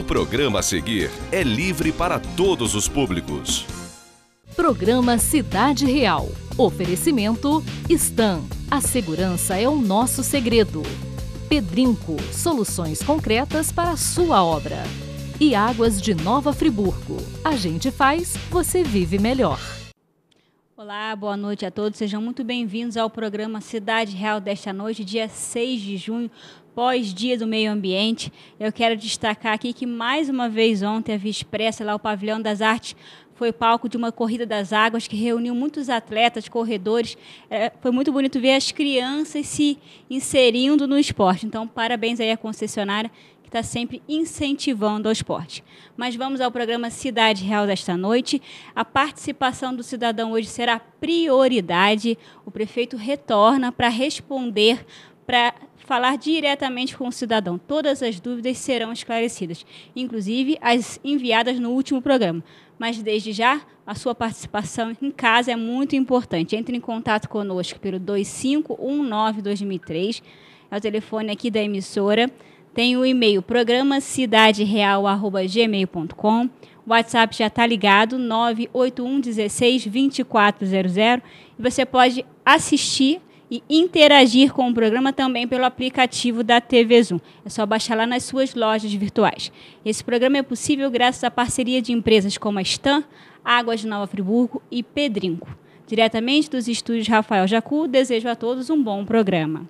programa a seguir é livre para todos os públicos. Programa Cidade Real. Oferecimento Stan. A segurança é o nosso segredo. Pedrinco. Soluções concretas para a sua obra. E Águas de Nova Friburgo. A gente faz, você vive melhor. Olá, boa noite a todos. Sejam muito bem-vindos ao programa Cidade Real desta noite, dia 6 de junho, pós-dia do meio ambiente. Eu quero destacar aqui que, mais uma vez, ontem a Via Expressa, lá o Pavilhão das Artes, foi palco de uma corrida das águas que reuniu muitos atletas, corredores. Foi muito bonito ver as crianças se inserindo no esporte. Então, parabéns aí à concessionária, que está sempre incentivando ao esporte. Mas vamos ao programa Cidade Real desta noite. A participação do cidadão hoje será prioridade. O prefeito retorna para responder, para falar diretamente com o cidadão. Todas as dúvidas serão esclarecidas, inclusive as enviadas no último programa. Mas, desde já, a sua participação em casa é muito importante. Entre em contato conosco pelo 2519-2003, é o telefone aqui da emissora. Tem o e-mail programacidadereal@gmail.com. O WhatsApp já está ligado, 981 16 2400. E você pode assistir e interagir com o programa também pelo aplicativo da TV Zoom. É só baixar lá nas suas lojas virtuais. Esse programa é possível graças à parceria de empresas como a Stan, Águas de Nova Friburgo e Pedrinco. Diretamente dos estúdios Rafael Jacu, desejo a todos um bom programa.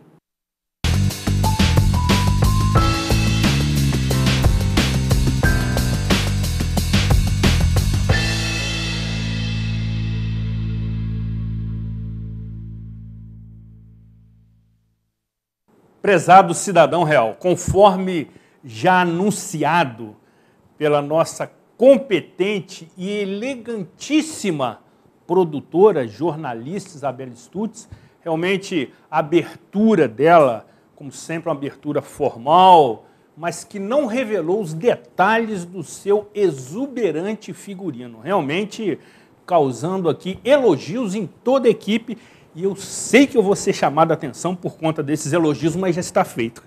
Prezado cidadão real, conforme já anunciado pela nossa competente e elegantíssima produtora, jornalista Isabela Stutz, realmente a abertura dela, como sempre, uma abertura formal, mas que não revelou os detalhes do seu exuberante figurino, realmente causando aqui elogios em toda a equipe. E eu sei que eu vou ser chamado a atenção por conta desses elogios, mas já está feito.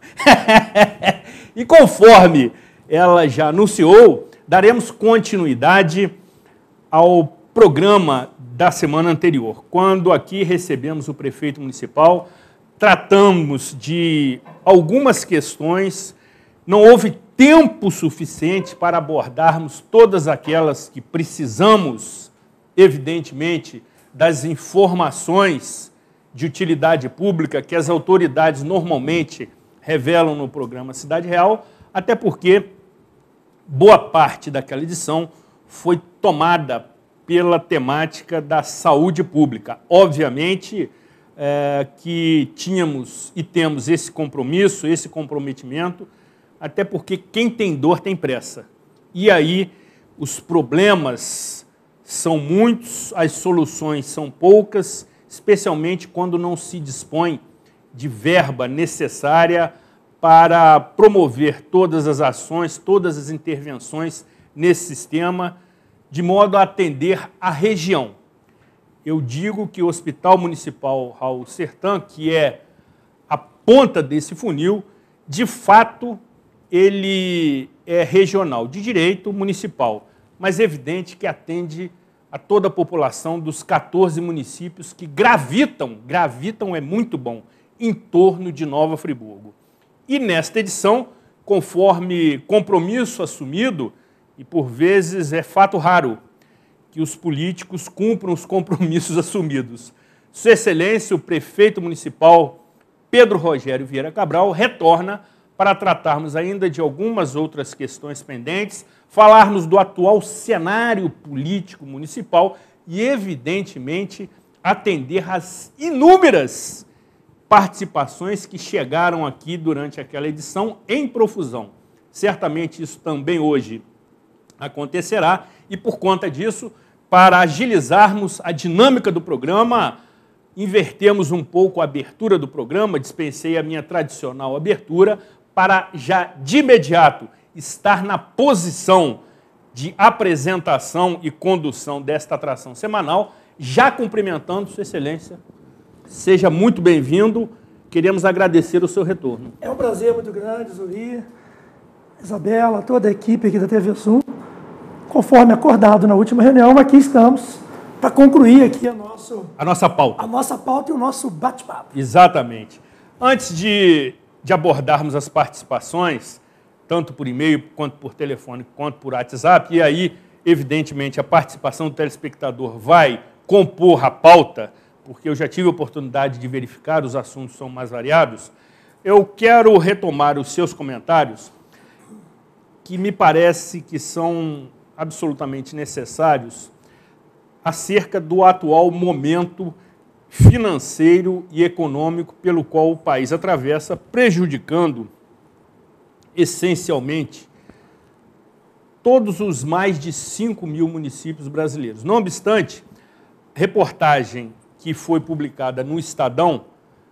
E conforme ela já anunciou, daremos continuidade ao programa da semana anterior, quando aqui recebemos o prefeito municipal, tratamos de algumas questões, não houve tempo suficiente para abordarmos todas aquelas que precisamos, evidentemente, das informações de utilidade pública que as autoridades normalmente revelam no programa Cidade Real, até porque boa parte daquela edição foi tomada pela temática da saúde pública. Obviamente que tínhamos e temos esse compromisso, esse comprometimento, até porque quem tem dor tem pressa. E aí os problemas são muitos, as soluções são poucas, especialmente quando não se dispõe de verba necessária para promover todas as ações, todas as intervenções nesse sistema, de modo a atender a região. Eu digo que o Hospital Municipal Raul Sertan, que é a ponta desse funil, de fato, ele é regional, de direito municipal, mas é evidente que atende a toda a população dos 14 municípios que gravitam é muito bom, em torno de Nova Friburgo. E nesta edição, conforme compromisso assumido, e por vezes é fato raro que os políticos cumpram os compromissos assumidos, Sua Excelência, o prefeito municipal Pedro Rogério Vieira Cabral, retorna para tratarmos ainda de algumas outras questões pendentes, falarmos do atual cenário político municipal e, evidentemente, atender às inúmeras participações que chegaram aqui durante aquela edição em profusão. Certamente isso também hoje acontecerá e, por conta disso, para agilizarmos a dinâmica do programa, invertemos um pouco a abertura do programa, dispensei a minha tradicional abertura, para já de imediato estar na posição de apresentação e condução desta atração semanal, já cumprimentando Sua Excelência. Seja muito bem-vindo, queremos agradecer o seu retorno. É um prazer muito grande, Zuri. Isabela, toda a equipe aqui da TV Zoom. Conforme acordado na última reunião, aqui estamos para concluir aqui a nossa pauta e o nosso bate-papo. Exatamente. Antes de abordarmos as participações, tanto por e-mail, quanto por telefone, quanto por WhatsApp, e aí, evidentemente, a participação do telespectador vai compor a pauta, porque eu já tive a oportunidade de verificar, os assuntos são mais variados, eu quero retomar os seus comentários, que me parece que são absolutamente necessários, acerca do atual momento financeiro e econômico pelo qual o país atravessa, prejudicando, essencialmente, todos os mais de 5 mil municípios brasileiros. Não obstante, reportagem que foi publicada no Estadão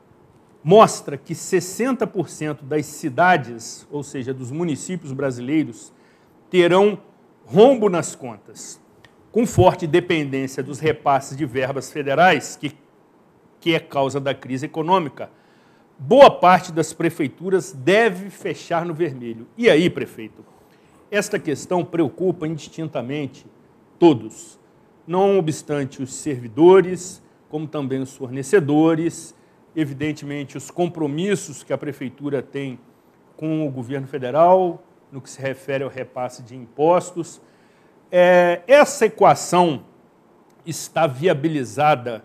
mostra que 60% das cidades, ou seja, dos municípios brasileiros, terão rombo nas contas, com forte dependência dos repasses de verbas federais, que é causa da crise econômica. Boa parte das prefeituras deve fechar no vermelho. E aí, prefeito, esta questão preocupa indistintamente todos, não obstante os servidores, como também os fornecedores, evidentemente os compromissos que a prefeitura tem com o governo federal, no que se refere ao repasse de impostos. Essa equação está viabilizada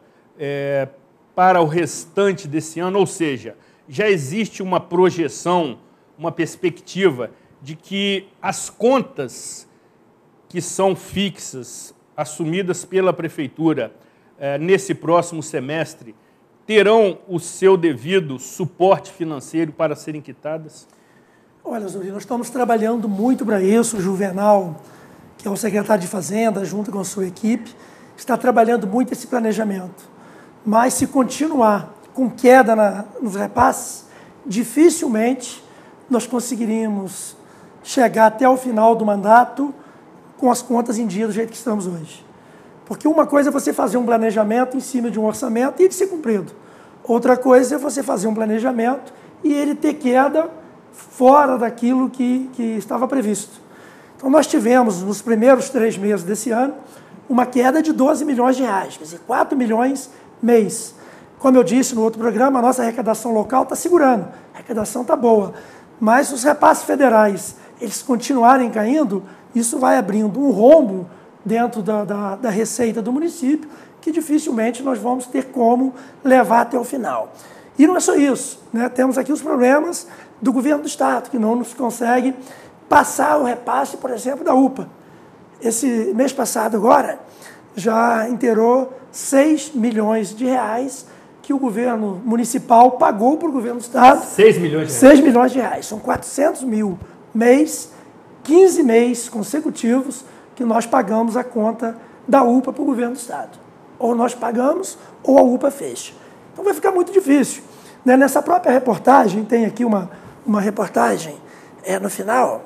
para o restante desse ano, ou seja, já existe uma projeção, uma perspectiva de que as contas que são fixas, assumidas pela prefeitura nesse próximo semestre, terão o seu devido suporte financeiro para serem quitadas? Olha, Zuri, nós estamos trabalhando muito para isso. O Juvenal, que é o secretário de Fazenda, junto com a sua equipe, está trabalhando muito esse planejamento. Mas se continuar com queda nos repasses, dificilmente nós conseguiríamos chegar até o final do mandato com as contas em dia do jeito que estamos hoje. Porque uma coisa é você fazer um planejamento em cima de um orçamento e ele ser cumprido. Outra coisa é você fazer um planejamento e ele ter queda fora daquilo que estava previsto. Então, nós tivemos, nos primeiros 3 meses desse ano, uma queda de 12 milhões de reais, quer dizer, 4 milhões mês. Como eu disse no outro programa, a nossa arrecadação local está segurando, a arrecadação está boa, mas os repasses federais, eles continuarem caindo, isso vai abrindo um rombo dentro da receita do município, que dificilmente nós vamos ter como levar até o final. E não é só isso, né? Temos aqui os problemas do governo do Estado, que não nos consegue passar o repasse, por exemplo, da UPA. Esse mês passado agora, já inteirou 6 milhões de reais que o governo municipal pagou para o governo do Estado. 6 milhões de reais? 6 milhões de reais. São 400 mil mês, 15 meses consecutivos que nós pagamos a conta da UPA para o governo do Estado. Ou nós pagamos, ou a UPA fecha. Então vai ficar muito difícil. Né? Nessa própria reportagem, tem aqui uma reportagem no final.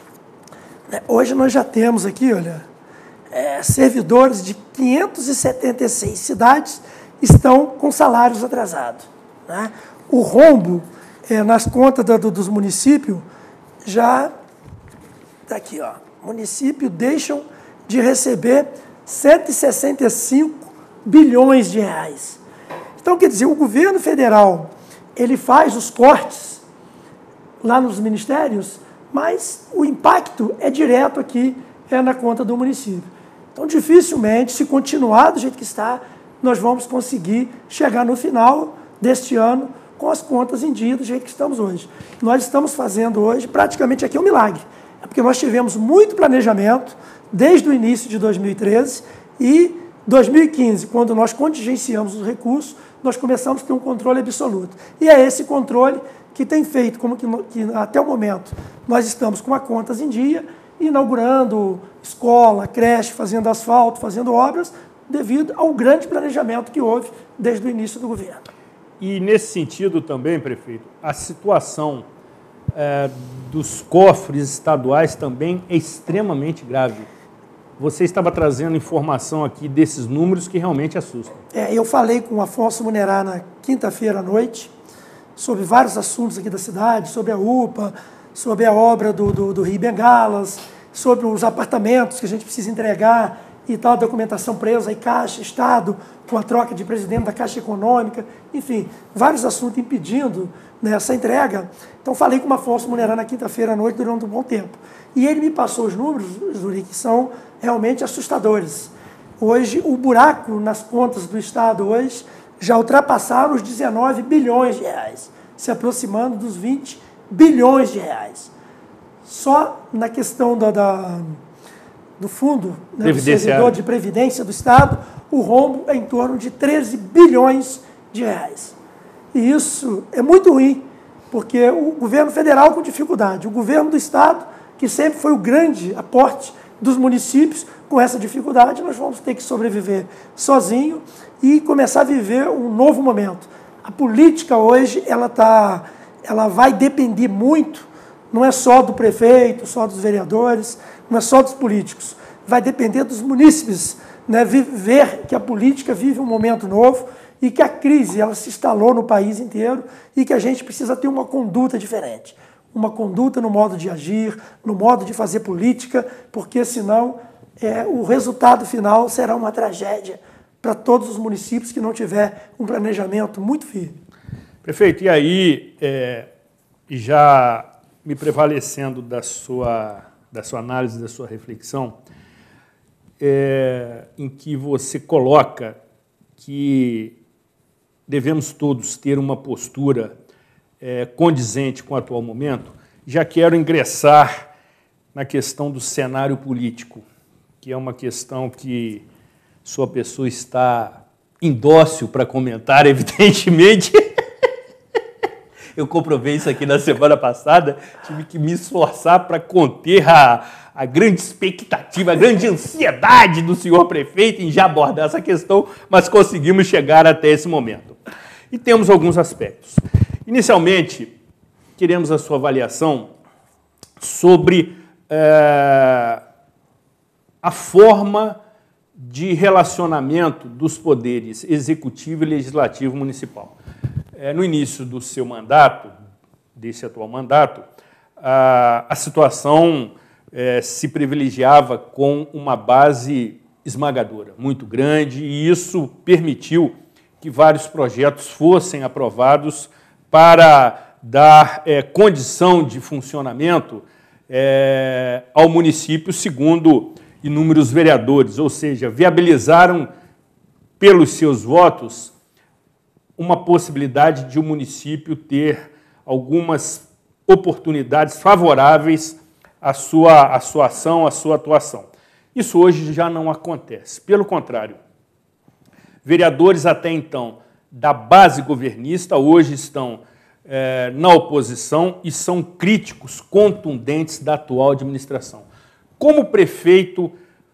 Né? Hoje nós já temos aqui, olha, servidores de 576 cidades estão com salários atrasados. Né? O rombo nas contas dos municípios já está aqui, ó. Municípios deixam de receber 165 bilhões de reais. Então, quer dizer, o governo federal, ele faz os cortes lá nos ministérios, mas o impacto é direto aqui, na conta do município. Então, dificilmente, se continuar do jeito que está, nós vamos conseguir chegar no final deste ano com as contas em dia do jeito que estamos hoje. Nós estamos fazendo hoje, praticamente aqui um milagre. É porque nós tivemos muito planejamento desde o início de 2013 e 2015, quando nós contingenciamos os recursos, nós começamos a ter um controle absoluto. E é esse controle que tem feito, como que até o momento nós estamos com as contas em dia, inaugurando escola, creche, fazendo asfalto, fazendo obras, devido ao grande planejamento que houve desde o início do governo. E nesse sentido também, prefeito, a situação dos cofres estaduais também é extremamente grave. Você estava trazendo informação aqui desses números que realmente assustam. Eu falei com o Afonso Munerá na quinta-feira à noite sobre vários assuntos aqui da cidade, sobre a UPA, sobre a obra do Rio Bengalas, sobre os apartamentos que a gente precisa entregar e tal, a documentação presa, aí Caixa, Estado, com a troca de presidente da Caixa Econômica, enfim, vários assuntos impedindo, né, essa entrega. Então, falei com o Afonso Munerã na quinta-feira à noite durante um bom tempo. E ele me passou os números, Zuri, que são realmente assustadores. Hoje, o buraco nas contas do Estado hoje já ultrapassaram os 19 bilhões de reais, se aproximando dos 20 bilhões de reais. Só na questão do fundo, né, do servidor de previdência do Estado, o rombo é em torno de 13 bilhões de reais. E isso é muito ruim, porque o governo federal com dificuldade, o governo do Estado, que sempre foi o grande aporte dos municípios, com essa dificuldade nós vamos ter que sobreviver sozinho e começar a viver um novo momento. A política hoje, ela vai depender muito, não é só do prefeito, só dos vereadores, não é só dos políticos, vai depender dos munícipes, né, ver que a política vive um momento novo e que a crise ela se instalou no país inteiro e que a gente precisa ter uma conduta diferente. Uma conduta no modo de agir, no modo de fazer política, porque senão o resultado final será uma tragédia para todos os municípios que não tiver um planejamento muito firme. Prefeito, e aí, já me prevalecendo da sua análise, da sua reflexão, em que você coloca que devemos todos ter uma postura condizente com o atual momento, já quero ingressar na questão do cenário político, que é uma questão que sua pessoa está indócil para comentar, evidentemente. Eu comprovei isso aqui na semana passada, tive que me esforçar para conter a grande expectativa, a grande ansiedade do senhor prefeito em já abordar essa questão, mas conseguimos chegar até esse momento. E temos alguns aspectos. Inicialmente, queremos a sua avaliação sobre a forma de relacionamento dos poderes executivo e legislativo municipal. No início do seu mandato, desse atual mandato, a situação se privilegiava com uma base esmagadora, muito grande, e isso permitiu que vários projetos fossem aprovados para dar condição de funcionamento ao município, segundo inúmeros vereadores, ou seja, viabilizaram pelos seus votos uma possibilidade de o município ter algumas oportunidades favoráveis à sua ação, à sua atuação. Isso hoje já não acontece. Pelo contrário, vereadores até então da base governista hoje estão na oposição e são críticos contundentes da atual administração. Como o prefeito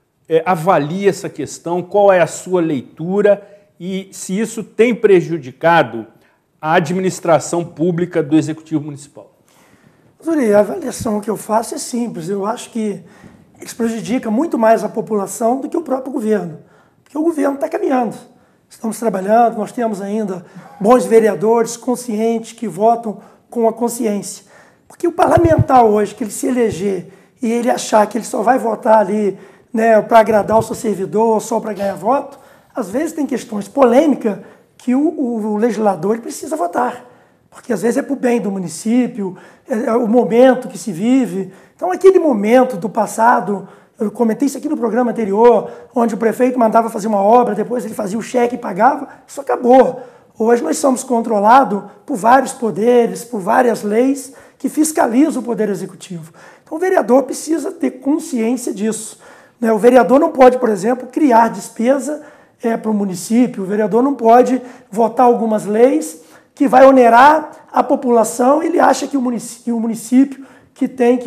avalia essa questão? Qual é a sua leitura? E se isso tem prejudicado a administração pública do Executivo Municipal? Zuri, a avaliação que eu faço é simples. Eu acho que eles prejudicam muito mais a população do que o próprio governo. Porque o governo está caminhando. Estamos trabalhando, nós temos ainda bons vereadores conscientes que votam com a consciência. Porque o parlamentar hoje, que ele se eleger e ele achar que ele só vai votar ali, né, para agradar o seu servidor, só para ganhar voto, às vezes tem questões polêmicas que o legislador ele precisa votar. Porque às vezes é para o bem do município, é o momento que se vive. Então, aquele momento do passado, eu comentei isso aqui no programa anterior, onde o prefeito mandava fazer uma obra, depois ele fazia o cheque e pagava, isso acabou. Hoje nós somos controlados por vários poderes, por várias leis que fiscalizam o poder executivo. Então o vereador precisa ter consciência disso. O vereador não pode, por exemplo, criar despesa para o município, o vereador não pode votar algumas leis que vai onerar a população, ele acha que o município que tem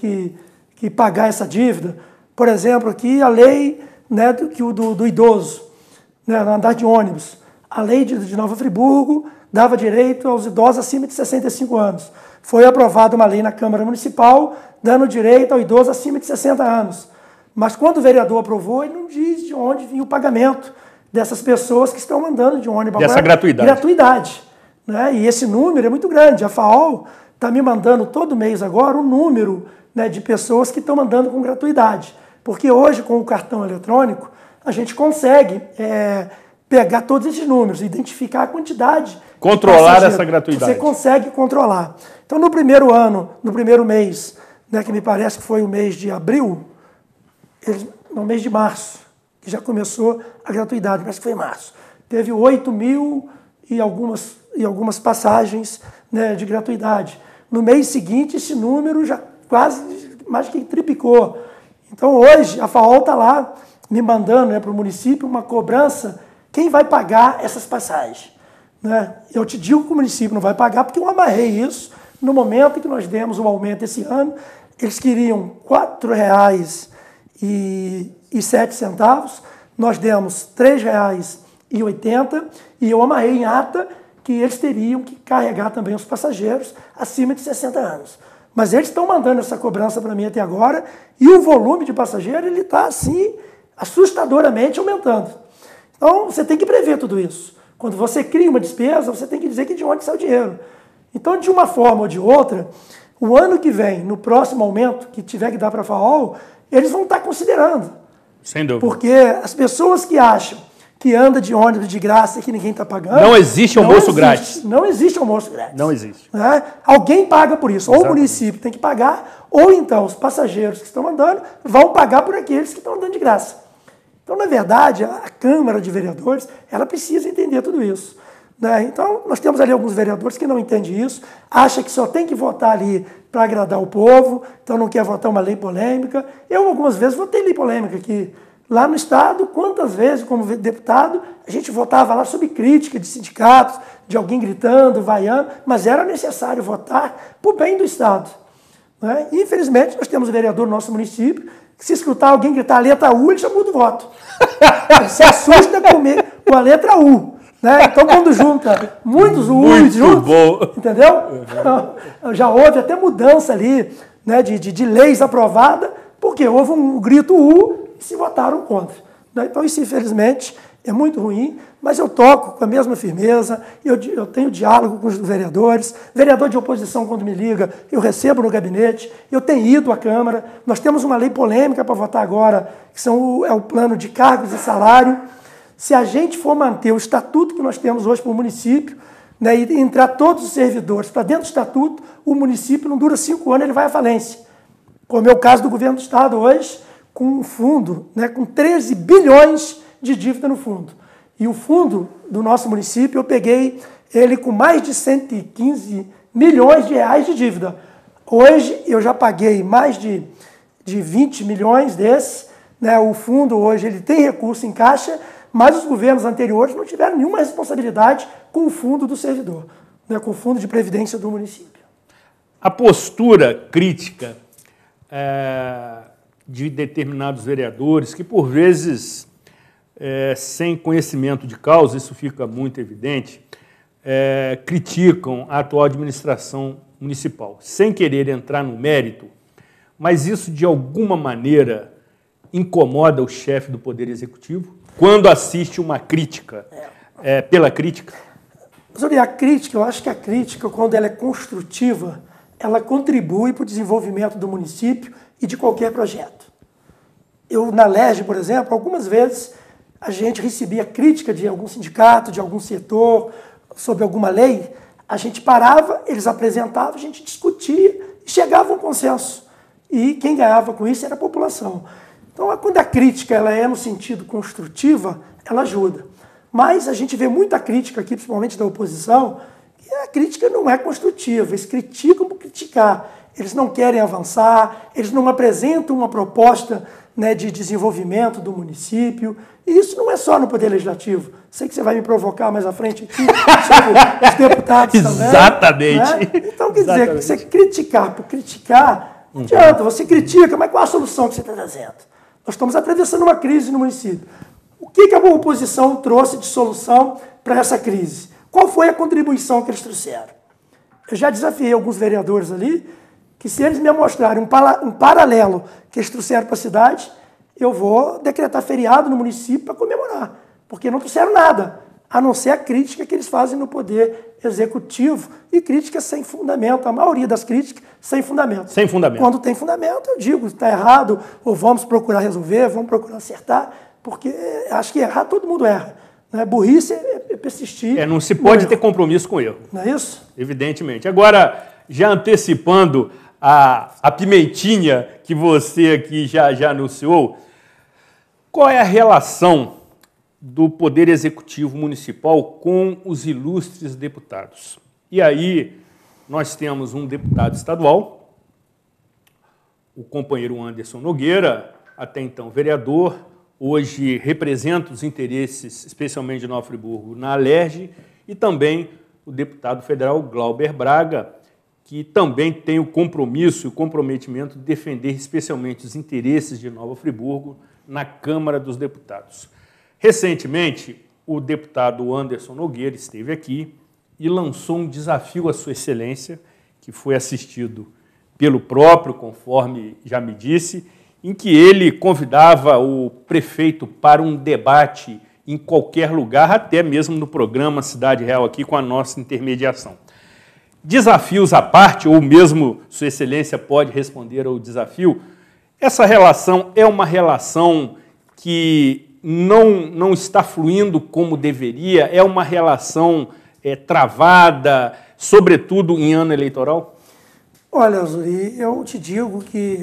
que pagar essa dívida. Por exemplo, aqui a lei, né, do idoso, né, no andar de ônibus. A lei de Nova Friburgo dava direito aos idosos acima de 65 anos. Foi aprovada uma lei na Câmara Municipal dando direito ao idoso acima de 60 anos. Mas quando o vereador aprovou, ele não diz de onde vinha o pagamento dessas pessoas que estão andando de ônibus. Dessa agora, gratuidade. Gratuidade. né? E esse número é muito grande. A FAOL está me mandando todo mês agora um número, né, de pessoas que estão mandando com gratuidade. Porque hoje, com o cartão eletrônico, a gente consegue pegar todos esses números, identificar a quantidade. Controlar essa gratuidade. Você consegue controlar. Então, no primeiro ano, no primeiro mês, né, que me parece que foi o mês de abril, no mês de março, que já começou a gratuidade, parece que foi em março. Teve 8 mil e algumas passagens, né, de gratuidade. No mês seguinte, esse número já quase mais que triplicou. Então, hoje, a FAOL está lá me mandando, né, para o município uma cobrança. Quem vai pagar essas passagens? Né? Eu te digo que o município não vai pagar porque eu amarrei isso no momento em que nós demos o aumento esse ano. Eles queriam R$ 4,07, nós demos R$ 3,80 e eu amarrei em ata que eles teriam que carregar também os passageiros acima de 60 anos. Mas eles estão mandando essa cobrança para mim até agora e o volume de passageiro está assim assustadoramente aumentando. Então você tem que prever tudo isso. Quando você cria uma despesa, você tem que dizer que de onde sai o dinheiro. Então, de uma forma ou de outra, o ano que vem, no próximo aumento que tiver que dar para a FAOL, eles vão estar considerando. Sem dúvida. Porque as pessoas que acham que anda de ônibus de graça e que ninguém está pagando... Não existe almoço grátis. Não existe almoço grátis. Não existe. Né? Alguém paga por isso. Exatamente. Ou o município tem que pagar, ou então os passageiros que estão andando vão pagar por aqueles que estão andando de graça. Então, na verdade, a Câmara de Vereadores, ela precisa entender tudo isso. Né? Então, nós temos ali alguns vereadores que não entendem isso, acham que só tem que votar ali para agradar o povo, então não quer votar uma lei polêmica. Eu, algumas vezes, votei lei polêmica aqui. Lá no Estado, quantas vezes, como deputado, a gente votava lá sob crítica de sindicatos, de alguém gritando, vaiando, mas era necessário votar para o bem do Estado. Né? E, infelizmente, nós temos um vereador no nosso município que se escutar alguém gritar a letra U, ele já muda o voto. Ele se assusta com a letra U. Né? Então, quando junta muitos U's juntos, bom. Entendeu? Já houve até mudança ali, né, de leis aprovadas, porque houve um grito U e se votaram contra. Né? Então, isso, infelizmente, é muito ruim, mas eu toco com a mesma firmeza, eu tenho diálogo com os vereadores, vereador de oposição, quando me liga, eu recebo no gabinete, eu tenho ido à Câmara, nós temos uma lei polêmica para votar agora, que é o plano de cargos e salário. Se a gente for manter o estatuto que nós temos hoje para o município, né, e entrar todos os servidores para dentro do estatuto, o município não dura 5 anos, ele vai à falência. Como é o caso do governo do Estado hoje, com um fundo, né, com 13 bilhões de dívida no fundo. E o fundo do nosso município, eu peguei ele com mais de 115 milhões de reais de dívida. Hoje, eu já paguei mais de 20 milhões desses. Né? O fundo hoje ele tem recurso em caixa, mas os governos anteriores não tiveram nenhuma responsabilidade com o fundo do servidor, né? Com o fundo de previdência do município. A postura crítica de determinados vereadores, que por vezes, sem conhecimento de causa, isso fica muito evidente, criticam a atual administração municipal, sem querer entrar no mérito, mas isso de alguma maneira incomoda o chefe do Poder Executivo quando assiste uma crítica pela crítica? Sobre a crítica, eu acho que a crítica, quando ela é construtiva, ela contribui para o desenvolvimento do município e de qualquer projeto. Eu, na LERJ, por exemplo, algumas vezes a gente recebia crítica de algum sindicato, de algum setor, sobre alguma lei, a gente parava, eles apresentavam, a gente discutia e chegava a um consenso. E quem ganhava com isso era a população. Então, quando a crítica ela é no sentido construtiva, ela ajuda. Mas a gente vê muita crítica aqui, principalmente da oposição, e a crítica não é construtiva, eles criticam por criticar. Eles não querem avançar, eles não apresentam uma proposta, né, de desenvolvimento do município. E isso não é só no Poder Legislativo. Sei que você vai me provocar mais à frente aqui sobre os deputados também. Exatamente. Né? Então, quer dizer, você criticar por criticar, não adianta, você critica, mas qual a solução que você está trazendo? Nós estamos atravessando uma crise no município. O que a oposição trouxe de solução para essa crise? Qual foi a contribuição que eles trouxeram? Eu já desafiei alguns vereadores ali, que se eles me mostrarem um paralelo que eles trouxeram para a cidade, eu vou decretar feriado no município para comemorar, porque não trouxeram nada. a não ser a crítica que eles fazem no poder executivo, e críticas sem fundamento, a maioria das críticas sem fundamento. Sem fundamento. Quando tem fundamento, eu digo, está errado, ou vamos procurar resolver, vamos procurar acertar, porque acho que errar, todo mundo erra. Né? Burrice é persistir. Não se pode ter compromisso com erro. Não é isso? Evidentemente. Agora, já antecipando a pimentinha que você aqui já anunciou, qual é a relação do Poder Executivo Municipal com os ilustres deputados? E aí, nós temos um deputado estadual, o companheiro Anderson Nogueira, até então vereador, hoje representa os interesses, especialmente de Nova Friburgo, na Alerj, e também o deputado federal Glauber Braga, que também tem o compromisso e o comprometimento de defender especialmente os interesses de Nova Friburgo na Câmara dos Deputados. Recentemente, o deputado Anderson Nogueira esteve aqui e lançou um desafio à Sua Excelência, que foi assistido pelo próprio, conforme já me disse, em que ele convidava o prefeito para um debate em qualquer lugar, até mesmo no programa Cidade Real aqui com a nossa intermediação. Desafios à parte, ou mesmo Sua Excelência pode responder ao desafio, essa relação é uma relação que não está fluindo como deveria, é uma relação travada, sobretudo em ano eleitoral? Olha, Zuri, eu te digo que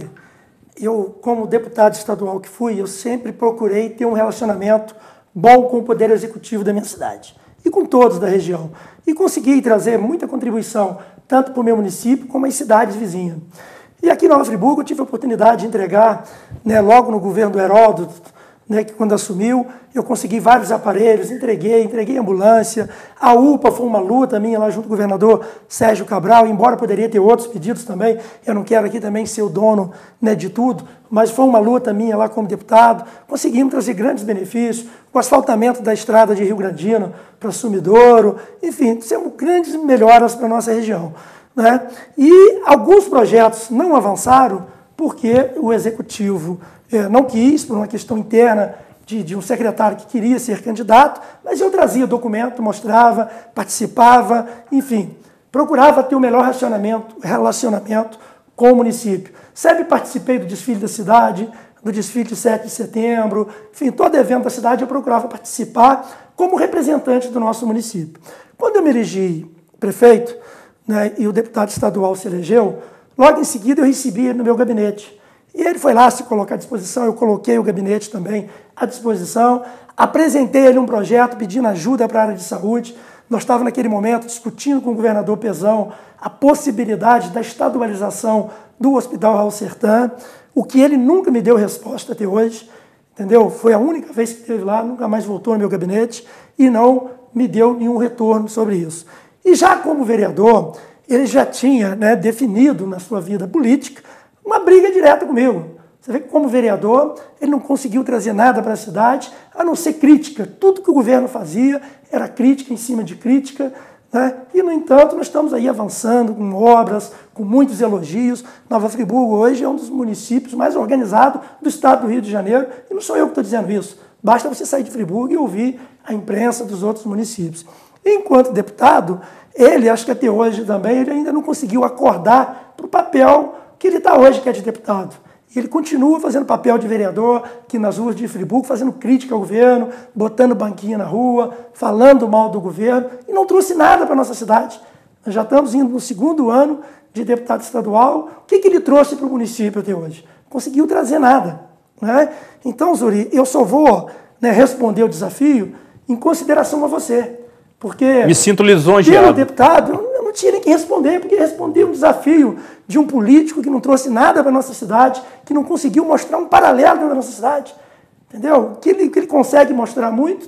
eu, como deputado estadual que fui, eu sempre procurei ter um relacionamento bom com o Poder Executivo da minha cidade e com todos da região. E consegui trazer muita contribuição, tanto para o meu município como as cidades vizinhas. E aqui em Nova Friburgo eu tive a oportunidade de entregar, né, logo no governo do Heródoto, né, que quando assumiu, eu consegui vários aparelhos, entreguei ambulância. A UPA foi uma luta minha lá junto com o governador Sérgio Cabral, embora poderia ter outros pedidos também, eu não quero aqui também ser o dono, né, de tudo, mas foi uma luta minha lá como deputado. Conseguimos trazer grandes benefícios, o asfaltamento da estrada de Rio Grandino para Sumidouro, enfim, temos grandes melhoras para a nossa região. Né? E alguns projetos não avançaram porque o Executivo não quis, por uma questão interna de um secretário que queria ser candidato, mas eu trazia documento, mostrava, participava, enfim, procurava ter o melhor relacionamento com o município. Sempre participei do desfile da cidade, do desfile de 7 de setembro, enfim, todo evento da cidade eu procurava participar como representante do nosso município. Quando eu me elegi prefeito, né, e o deputado estadual se elegeu, logo em seguida eu recebi no meu gabinete. E ele foi lá se colocar à disposição, eu coloquei o gabinete também à disposição, apresentei ele um projeto pedindo ajuda para a área de saúde. Nós estávamos naquele momento discutindo com o governador Pezão a possibilidade da estadualização do Hospital Raul Sertã, o que ele nunca me deu resposta até hoje, entendeu? Foi a única vez que esteve lá, nunca mais voltou no meu gabinete e não me deu nenhum retorno sobre isso. E já como vereador, ele já tinha, né, definido na sua vida política uma briga direta comigo. Você vê que como vereador, ele não conseguiu trazer nada para a cidade, a não ser crítica. Tudo que o governo fazia era crítica em cima de crítica, né? E, no entanto, nós estamos aí avançando com obras, com muitos elogios. Nova Friburgo hoje é um dos municípios mais organizados do estado do Rio de Janeiro, e não sou eu que estou dizendo isso. Basta você sair de Friburgo e ouvir a imprensa dos outros municípios. Enquanto deputado, ele, acho que até hoje também, ele ainda não conseguiu acordar para o papel que ele está hoje, que é de deputado. E ele continua fazendo papel de vereador aqui nas ruas de Friburgo, fazendo crítica ao governo, botando banquinha na rua, falando mal do governo, e não trouxe nada para a nossa cidade. Nós já estamos indo no 2º ano de deputado estadual. O que ele trouxe para o município até hoje? Não conseguiu trazer nada. Né? Então, Zuri, eu só vou, né, responder o desafio em consideração a você. Porque me sinto lisonjeado. Pelo deputado, eu não tinha nem que responder, porque responder um desafio de um político que não trouxe nada para a nossa cidade, que não conseguiu mostrar um paralelo dentro da nossa cidade. Entendeu? O que ele consegue mostrar muito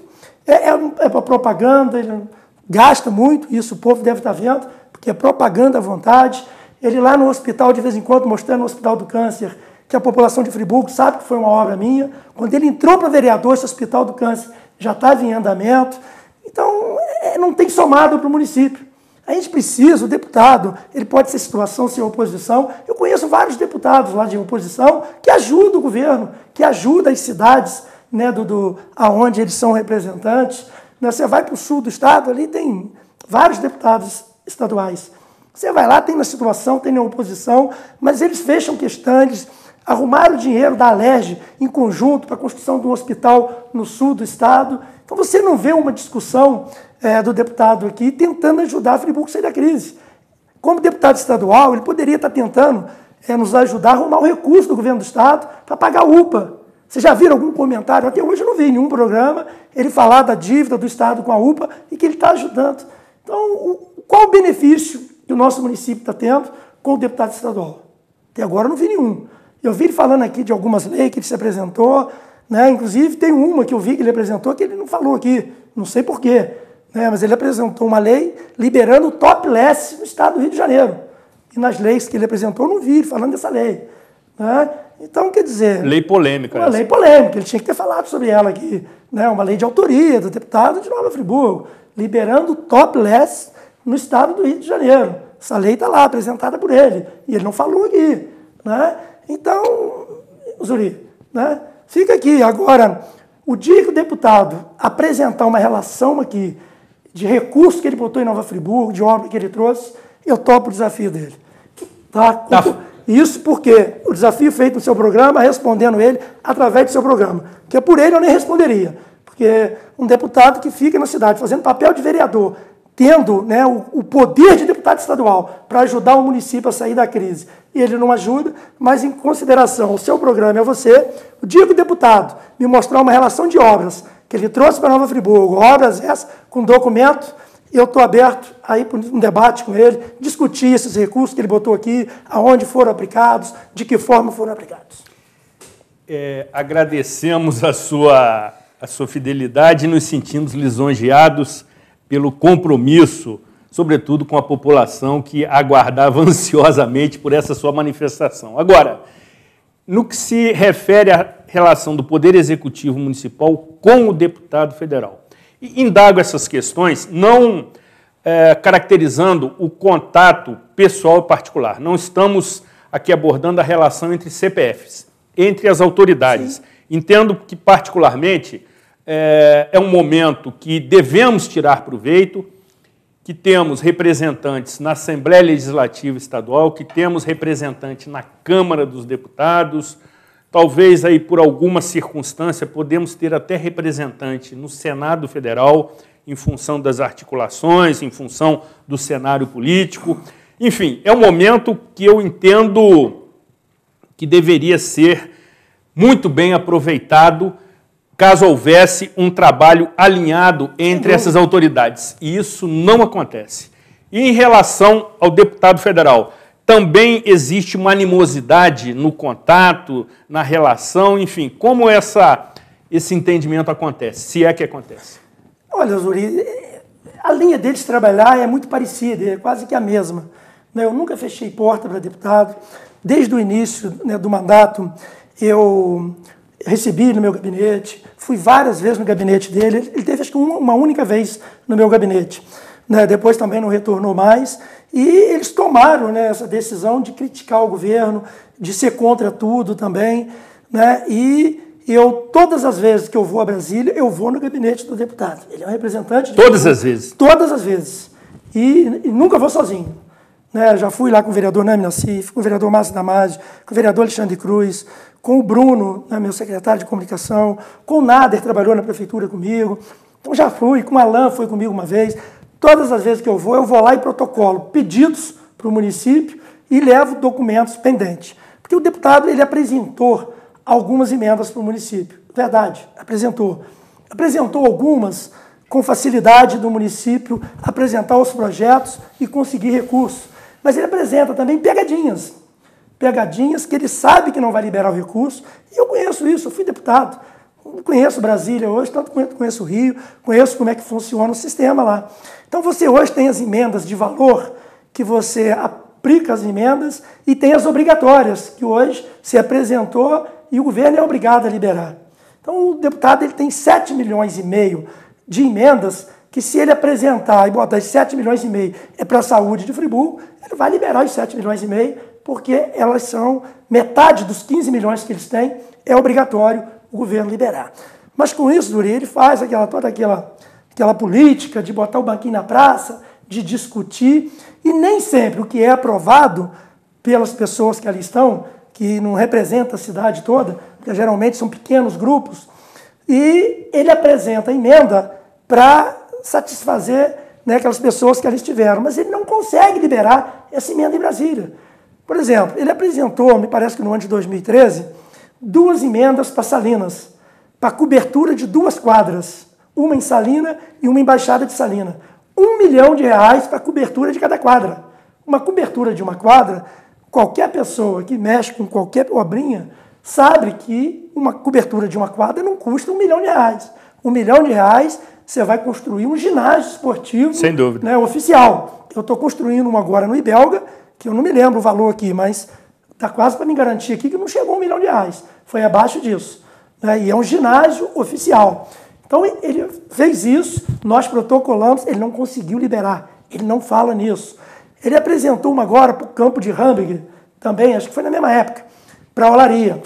é para propaganda, ele gasta muito, isso o povo deve estar vendo, porque é propaganda à vontade. Ele lá no hospital, de vez em quando, mostrando no Hospital do Câncer, que a população de Friburgo sabe que foi uma obra minha. Quando ele entrou para vereador, esse Hospital do Câncer já estava em andamento. Então, não tem somado para o município. A gente precisa, o deputado, ele pode ser situação, ser oposição. Eu conheço vários deputados lá de oposição que ajudam o governo, que ajudam as cidades, né, aonde eles são representantes. né? Você vai para o sul do estado, ali tem vários deputados estaduais. Você vai lá, tem na situação, tem na oposição, mas eles fecham questão, eles arrumaram o dinheiro da Alerj em conjunto para a construção de um hospital no sul do estado. Então você não vê uma discussão do deputado aqui tentando ajudar a Friburgo a sair da crise. Como deputado estadual, ele poderia estar tentando nos ajudar a arrumar o recurso do governo do estado para pagar a UPA. Vocês já viram algum comentário? Até hoje eu não vi em nenhum programa ele falar da dívida do estado com a UPA e que ele está ajudando. Então, qual o benefício que o nosso município está tendo com o deputado estadual? Até agora eu não vi nenhum. Eu vi ele falando aqui de algumas leis que ele se apresentou, né? Inclusive tem uma que eu vi que ele apresentou que ele não falou aqui, não sei porquê, né? Mas ele apresentou uma lei liberando o topless no estado do Rio de Janeiro. E nas leis que ele apresentou, eu não vi ele falando dessa lei, né? Então, quer dizer... Lei polêmica. Uma lei polêmica, ele tinha que ter falado sobre ela aqui, né? Uma lei de autoria do deputado de Nova Friburgo, liberando o topless no estado do Rio de Janeiro. Essa lei está lá, apresentada por ele, e ele não falou aqui, né? Então, Zuri, né? Fica aqui. Agora, o dia que o deputado apresentar uma relação aqui de recursos que ele botou em Nova Friburgo, de obra que ele trouxe, eu topo o desafio dele. Tá? Isso porque o desafio feito no seu programa, respondendo ele através do seu programa. Porque por ele eu nem responderia. Porque um deputado que fica na cidade fazendo papel de vereador, tendo, né, o poder de deputado estadual para ajudar o município a sair da crise, e ele não ajuda, mas em consideração ao seu programa e a você, o dia que o deputado me mostrar uma relação de obras que ele trouxe para Nova Friburgo, obras essas com documento, eu estou aberto a ir para um debate com ele, discutir esses recursos que ele botou aqui, aonde foram aplicados, de que forma foram aplicados. Agradecemos a sua fidelidade e nos sentimos lisonjeados pelo compromisso, sobretudo com a população que aguardava ansiosamente por essa sua manifestação. Agora, no que se refere à relação do Poder Executivo Municipal com o deputado federal, indago essas questões não caracterizando o contato pessoal e particular. Não estamos aqui abordando a relação entre CPFs, entre as autoridades. Sim. Entendo que, particularmente, é um momento que devemos tirar proveito, que temos representantes na Assembleia Legislativa Estadual, que temos representante na Câmara dos Deputados, talvez aí por alguma circunstância podemos ter até representante no Senado Federal, em função das articulações, em função do cenário político. Enfim, é um momento que eu entendo que deveria ser muito bem aproveitado caso houvesse um trabalho alinhado entre essas autoridades. E isso não acontece. E em relação ao deputado federal, também existe uma animosidade no contato, na relação, enfim, como esse entendimento acontece, se é que acontece? Olha, Zuri, a linha deles de trabalhar é muito parecida, é quase que a mesma. Eu nunca fechei porta para deputado. Desde o início, né, do mandato, eu recebi no meu gabinete, fui várias vezes no gabinete dele, ele teve acho que uma única vez no meu gabinete, né? Depois também não retornou mais, e eles tomaram, né, essa decisão de criticar o governo, de ser contra tudo também, né? E eu, todas as vezes que eu vou a Brasília, eu vou no gabinete do deputado. Ele é um representante... Todas as vezes? Todas as vezes. E nunca vou sozinho. Né? Já fui lá com o vereador Nami Nassif, com o vereador Márcio Damasio, com o vereador Alexandre Cruz, com o Bruno, né, meu secretário de comunicação, com o Nader, que trabalhou na prefeitura comigo. Então já fui, com o Alan foi comigo uma vez. Todas as vezes que eu vou lá e protocolo pedidos para o município e levo documentos pendentes. Porque o deputado ele apresentou algumas emendas para o município. Verdade, apresentou. Apresentou algumas com facilidade do município apresentar os projetos e conseguir recursos. Mas ele apresenta também pegadinhas. Pegadinhas que ele sabe que não vai liberar o recurso. E eu conheço isso, eu fui deputado. Eu conheço Brasília hoje, tanto conheço o Rio, conheço como é que funciona o sistema lá. Então você hoje tem as emendas de valor, que você aplica as emendas, e tem as obrigatórias, que hoje se apresentou e o governo é obrigado a liberar. Então o deputado ele tem 7,5 milhões de emendas, que se ele apresentar e botar 7,5 milhões é para a saúde de Friburgo, ele vai liberar os 7,5 milhões, porque elas são metade dos 15 milhões que eles têm, é obrigatório o governo liberar. Mas com isso, Zuri, ele faz toda aquela aquela política de botar o banquinho na praça, de discutir, e nem sempre o que é aprovado pelas pessoas que ali estão, que não representa a cidade toda, porque geralmente são pequenos grupos, e ele apresenta a emenda para satisfazer, né, aquelas pessoas que ali estiveram, mas ele não consegue liberar essa emenda em Brasília. Por exemplo, ele apresentou, me parece que no ano de 2013, 2 emendas para Salinas, para cobertura de 2 quadras, uma em Salina e uma em Baixada de Salina. R$1 milhão para a cobertura de cada quadra. Uma cobertura de uma quadra, qualquer pessoa que mexe com qualquer obrinha sabe que uma cobertura de uma quadra não custa R$1 milhão. R$1 milhão você vai construir um ginásio esportivo, sem dúvida, né, oficial. Eu estou construindo um agora no Ibelga, que eu não me lembro o valor aqui, mas está quase para me garantir aqui que não chegou R$1 milhão. Foi abaixo disso. Né, e é um ginásio oficial. Então ele fez isso, nós protocolamos, ele não conseguiu liberar, ele não fala nisso. Ele apresentou uma agora para o campo de Hamburg, também, acho que foi na mesma época, para a Olaria.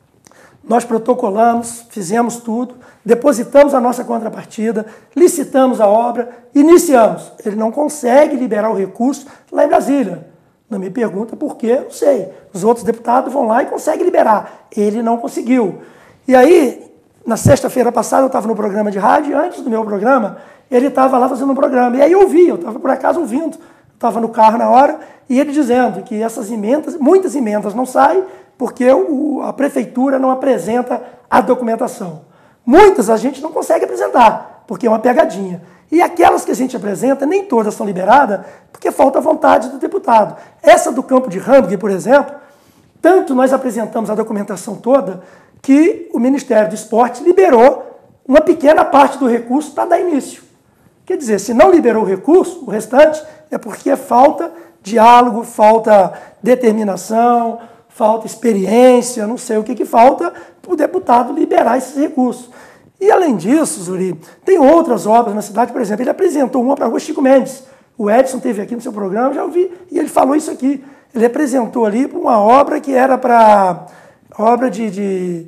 Nós protocolamos, fizemos tudo, depositamos a nossa contrapartida, licitamos a obra, iniciamos. Ele não consegue liberar o recurso lá em Brasília. Não me pergunta por quê, não sei. Os outros deputados vão lá e conseguem liberar. Ele não conseguiu. E aí, na sexta-feira passada, eu estava no programa de rádio, e antes do meu programa, ele estava lá fazendo um programa. E aí eu vi, eu estava por acaso ouvindo, estava no carro na hora, e ele dizendo que essas emendas, muitas emendas não saem, porque a prefeitura não apresenta a documentação. Muitas a gente não consegue apresentar, porque é uma pegadinha. E aquelas que a gente apresenta, nem todas são liberadas, porque falta vontade do deputado. Essa do campo de Hamburg, por exemplo, tanto nós apresentamos a documentação toda, que o Ministério do Esporte liberou uma pequena parte do recurso para dar início. Quer dizer, se não liberou o recurso, o restante é porque falta diálogo, falta determinação, falta experiência, não sei o que falta para o deputado liberar esses recursos. E além disso, Zuri, tem outras obras na cidade, por exemplo, ele apresentou uma para a Rua Chico Mendes. O Edson esteve aqui no seu programa, já ouvi, e ele falou isso aqui. Ele apresentou ali uma obra que era para obra de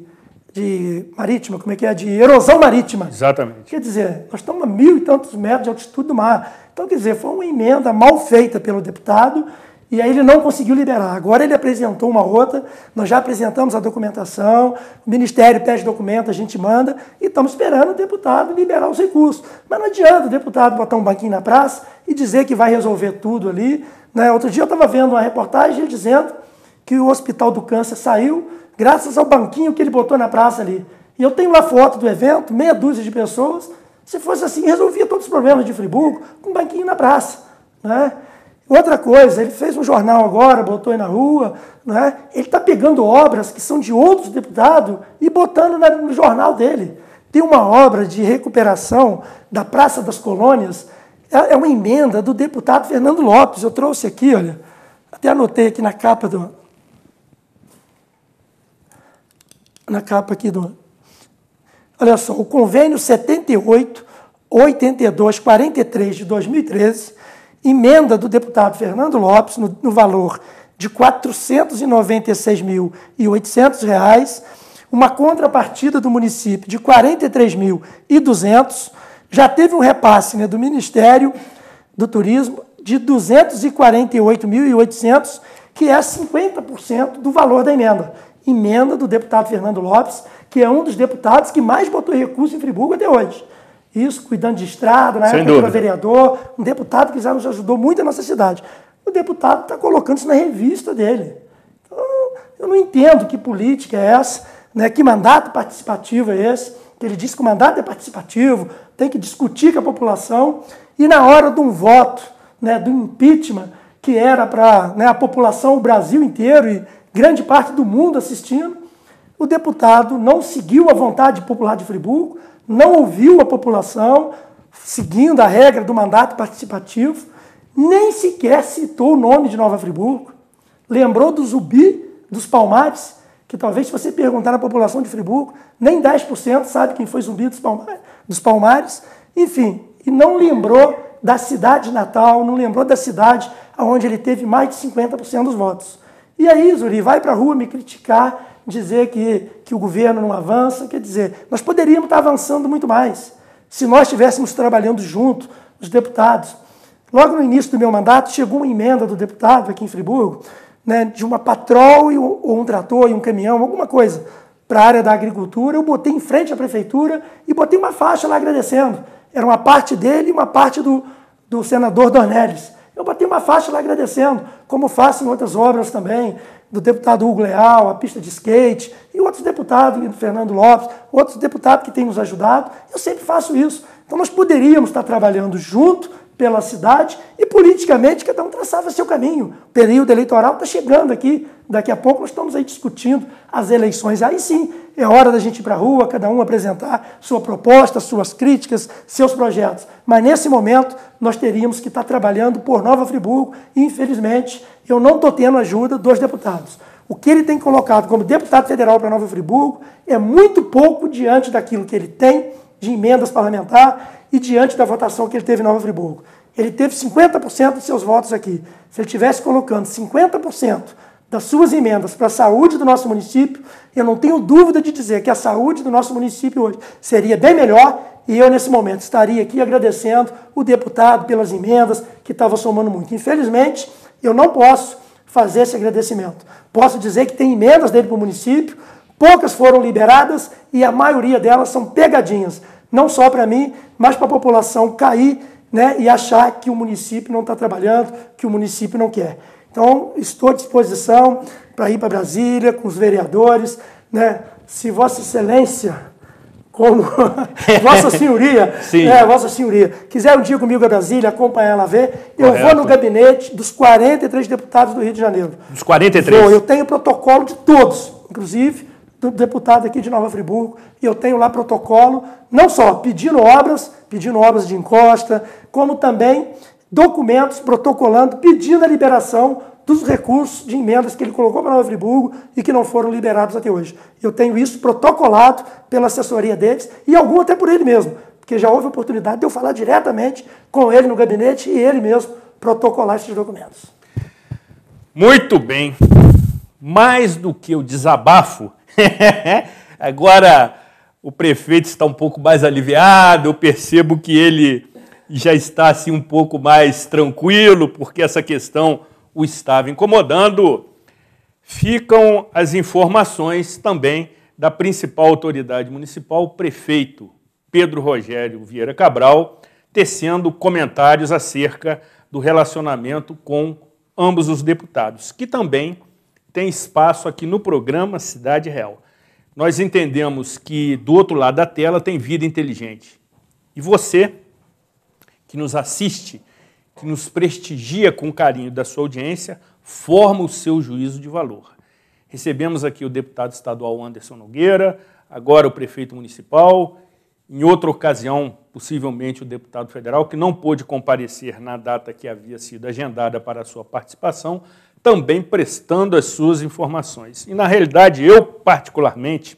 marítima, como é que é? De erosão marítima. Exatamente. Quer dizer, nós estamos a 1.000 e tantos metros de altitude do mar. Então, quer dizer, foi uma emenda mal feita pelo deputado e aí ele não conseguiu liberar. Agora ele apresentou uma outra, nós já apresentamos a documentação, o Ministério pede documento, a gente manda e estamos esperando o deputado liberar os recursos. Mas não adianta o deputado botar um banquinho na praça e dizer que vai resolver tudo ali. Né? Outro dia eu estava vendo uma reportagem dizendo que o Hospital do Câncer saiu graças ao banquinho que ele botou na praça ali. E eu tenho lá foto do evento, meia dúzia de pessoas. Se fosse assim, resolvia todos os problemas de Friburgo com um banquinho na praça. Né? Outra coisa, ele fez um jornal agora, botou aí na rua. Né? Ele está pegando obras que são de outros deputados e botando no jornal dele. Tem uma obra de recuperação da Praça das Colônias, é uma emenda do deputado Fernando Lopes. Eu trouxe aqui, olha, até anotei aqui na capa aqui do... Olha só, o convênio 78-82-43 de 2013, emenda do deputado Fernando Lopes, no valor de R$ 496.800, uma contrapartida do município de R$ 43.200, já teve um repasse, né, do Ministério do Turismo de R$ 248.800, que é 50% do valor da emenda. Emenda do deputado Fernando Lopes, que é um dos deputados que mais botou recurso em Friburgo até hoje. Isso, cuidando de estrada, na época era vereador, um deputado que já nos ajudou muito a nossa cidade. O deputado está colocando isso na revista dele. Então, eu não entendo que política é essa, né? Que mandato participativo é esse, que ele diz que o mandato é participativo, tem que discutir com a população, e na hora de um voto, né, do impeachment, que era para, né, a população, o Brasil inteiro e grande parte do mundo assistindo, o deputado não seguiu a vontade popular de Friburgo, não ouviu a população, seguindo a regra do mandato participativo, nem sequer citou o nome de Nova Friburgo, lembrou do Zumbi, dos Palmares, que talvez se você perguntar na população de Friburgo, nem 10% sabe quem foi Zumbi dos Palmares, enfim, e não lembrou da cidade natal, não lembrou da cidade onde ele teve mais de 50% dos votos. E aí, Zuri, vai para a rua me criticar, dizer que o governo não avança. Quer dizer, nós poderíamos estar avançando muito mais. se nós estivéssemos trabalhando junto, os deputados. Logo no início do meu mandato, chegou uma emenda do deputado aqui em Friburgo, né, de uma patrol ou um trator e um caminhão, alguma coisa, para a área da agricultura. Eu botei em frente à prefeitura e botei uma faixa lá agradecendo. Era uma parte dele e uma parte do senador Dornelles. Eu botei uma faixa lá agradecendo, como faço em outras obras também, do deputado Hugo Leal, a pista de skate, e outros deputados, Fernando Lopes, outros deputados que têm nos ajudado. Eu sempre faço isso. Então nós poderíamos estar trabalhando junto pela cidade e politicamente cada um traçava seu caminho. O período eleitoral está chegando aqui, daqui a pouco nós estamos aí discutindo as eleições. Aí sim, é hora da gente ir para a rua, cada um apresentar sua proposta, suas críticas, seus projetos. Mas nesse momento nós teríamos que estar trabalhando por Nova Friburgo e infelizmente eu não estou tendo ajuda dos deputados. O que ele tem colocado como deputado federal para Nova Friburgo é muito pouco diante daquilo que ele tem de emendas parlamentares e diante da votação que ele teve em Nova Friburgo. Ele teve 50% dos seus votos aqui. Se ele estivesse colocando 50% das suas emendas para a saúde do nosso município, eu não tenho dúvida de dizer que a saúde do nosso município hoje seria bem melhor e eu, nesse momento, estaria aqui agradecendo o deputado pelas emendas que estava somando muito. Infelizmente, eu não posso fazer esse agradecimento. Posso dizer que tem emendas dele para o município, poucas foram liberadas e a maioria delas são pegadinhas. Não só para mim, mas para a população cair, né, e achar que o município não está trabalhando, que o município não quer. Então, estou à disposição para ir para Brasília com os vereadores, né? Se Vossa Excelência, como Vossa Senhoria, Vossa Senhoria, quiser um dia comigo a Brasília, acompanhar ela ver, eu vou no gabinete dos 43 deputados do Rio de Janeiro. Dos 43? Eu tenho protocolo de todos, inclusive do deputado aqui de Nova Friburgo, e eu tenho lá protocolo, não só pedindo obras de encosta, como também documentos protocolando, pedindo a liberação dos recursos de emendas que ele colocou para Nova Friburgo e que não foram liberados até hoje. Eu tenho isso protocolado pela assessoria deles e algum até por ele mesmo, porque já houve oportunidade de eu falar diretamente com ele no gabinete e ele mesmo protocolar esses documentos. Muito bem. Mais do que o desabafo, agora o prefeito está um pouco mais aliviado, eu percebo que ele já está assim um pouco mais tranquilo, porque essa questão o estava incomodando. Ficam as informações também da principal autoridade municipal, o prefeito Pedro Rogério Vieira Cabral, tecendo comentários acerca do relacionamento com ambos os deputados, que também tem espaço aqui no programa Cidade Real. Nós entendemos que do outro lado da tela tem vida inteligente. E você, que nos assiste, que nos prestigia com o carinho da sua audiência, forma o seu juízo de valor. Recebemos aqui o deputado estadual Anderson Nogueira, agora o prefeito municipal, em outra ocasião, possivelmente o deputado federal, que não pôde comparecer na data que havia sido agendada para a sua participação, também prestando as suas informações. E, na realidade, eu, particularmente,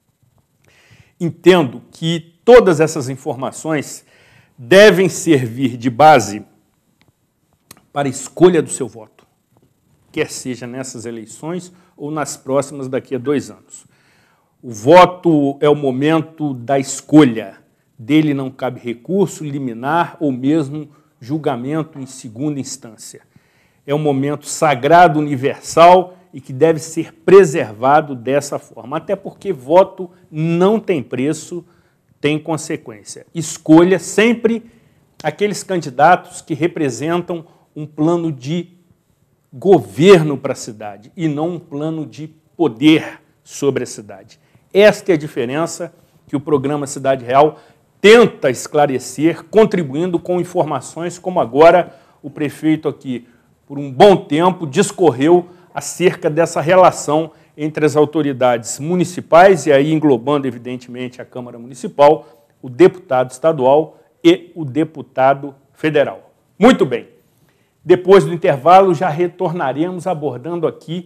entendo que todas essas informações devem servir de base para a escolha do seu voto, quer seja nessas eleições ou nas próximas daqui a 2 anos. O voto é o momento da escolha. Dele não cabe recurso, liminar ou mesmo julgamento em segunda instância. É um momento sagrado, universal e que deve ser preservado dessa forma, até porque voto não tem preço, tem consequência. Escolha sempre aqueles candidatos que representam um plano de governo para a cidade e não um plano de poder sobre a cidade. Esta é a diferença que o programa Cidade Real tenta esclarecer, contribuindo com informações como agora o prefeito aqui, por um bom tempo, discorreu acerca dessa relação entre as autoridades municipais, e aí englobando, evidentemente, a Câmara Municipal, o deputado estadual e o deputado federal. Muito bem. Depois do intervalo, já retornaremos abordando aqui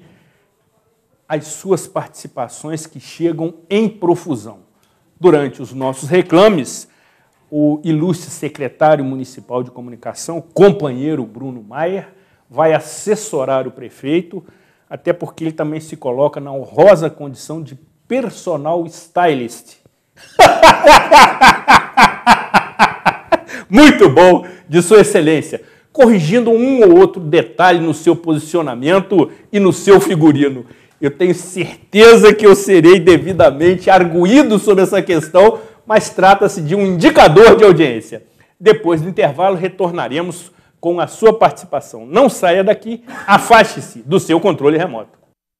as suas participações que chegam em profusão. Durante os nossos reclames, o ilustre secretário municipal de comunicação, companheiro Bruno Maier, vai assessorar o prefeito, até porque ele também se coloca na honrosa condição de personal stylist. Muito bom, de Sua Excelência. Corrigindo um ou outro detalhe no seu posicionamento e no seu figurino. Eu tenho certeza que eu serei devidamente arguído sobre essa questão, mas trata-se de um indicador de audiência. Depois do intervalo, retornaremos com a sua participação. Não saia daqui, afaste-se do seu controle remoto.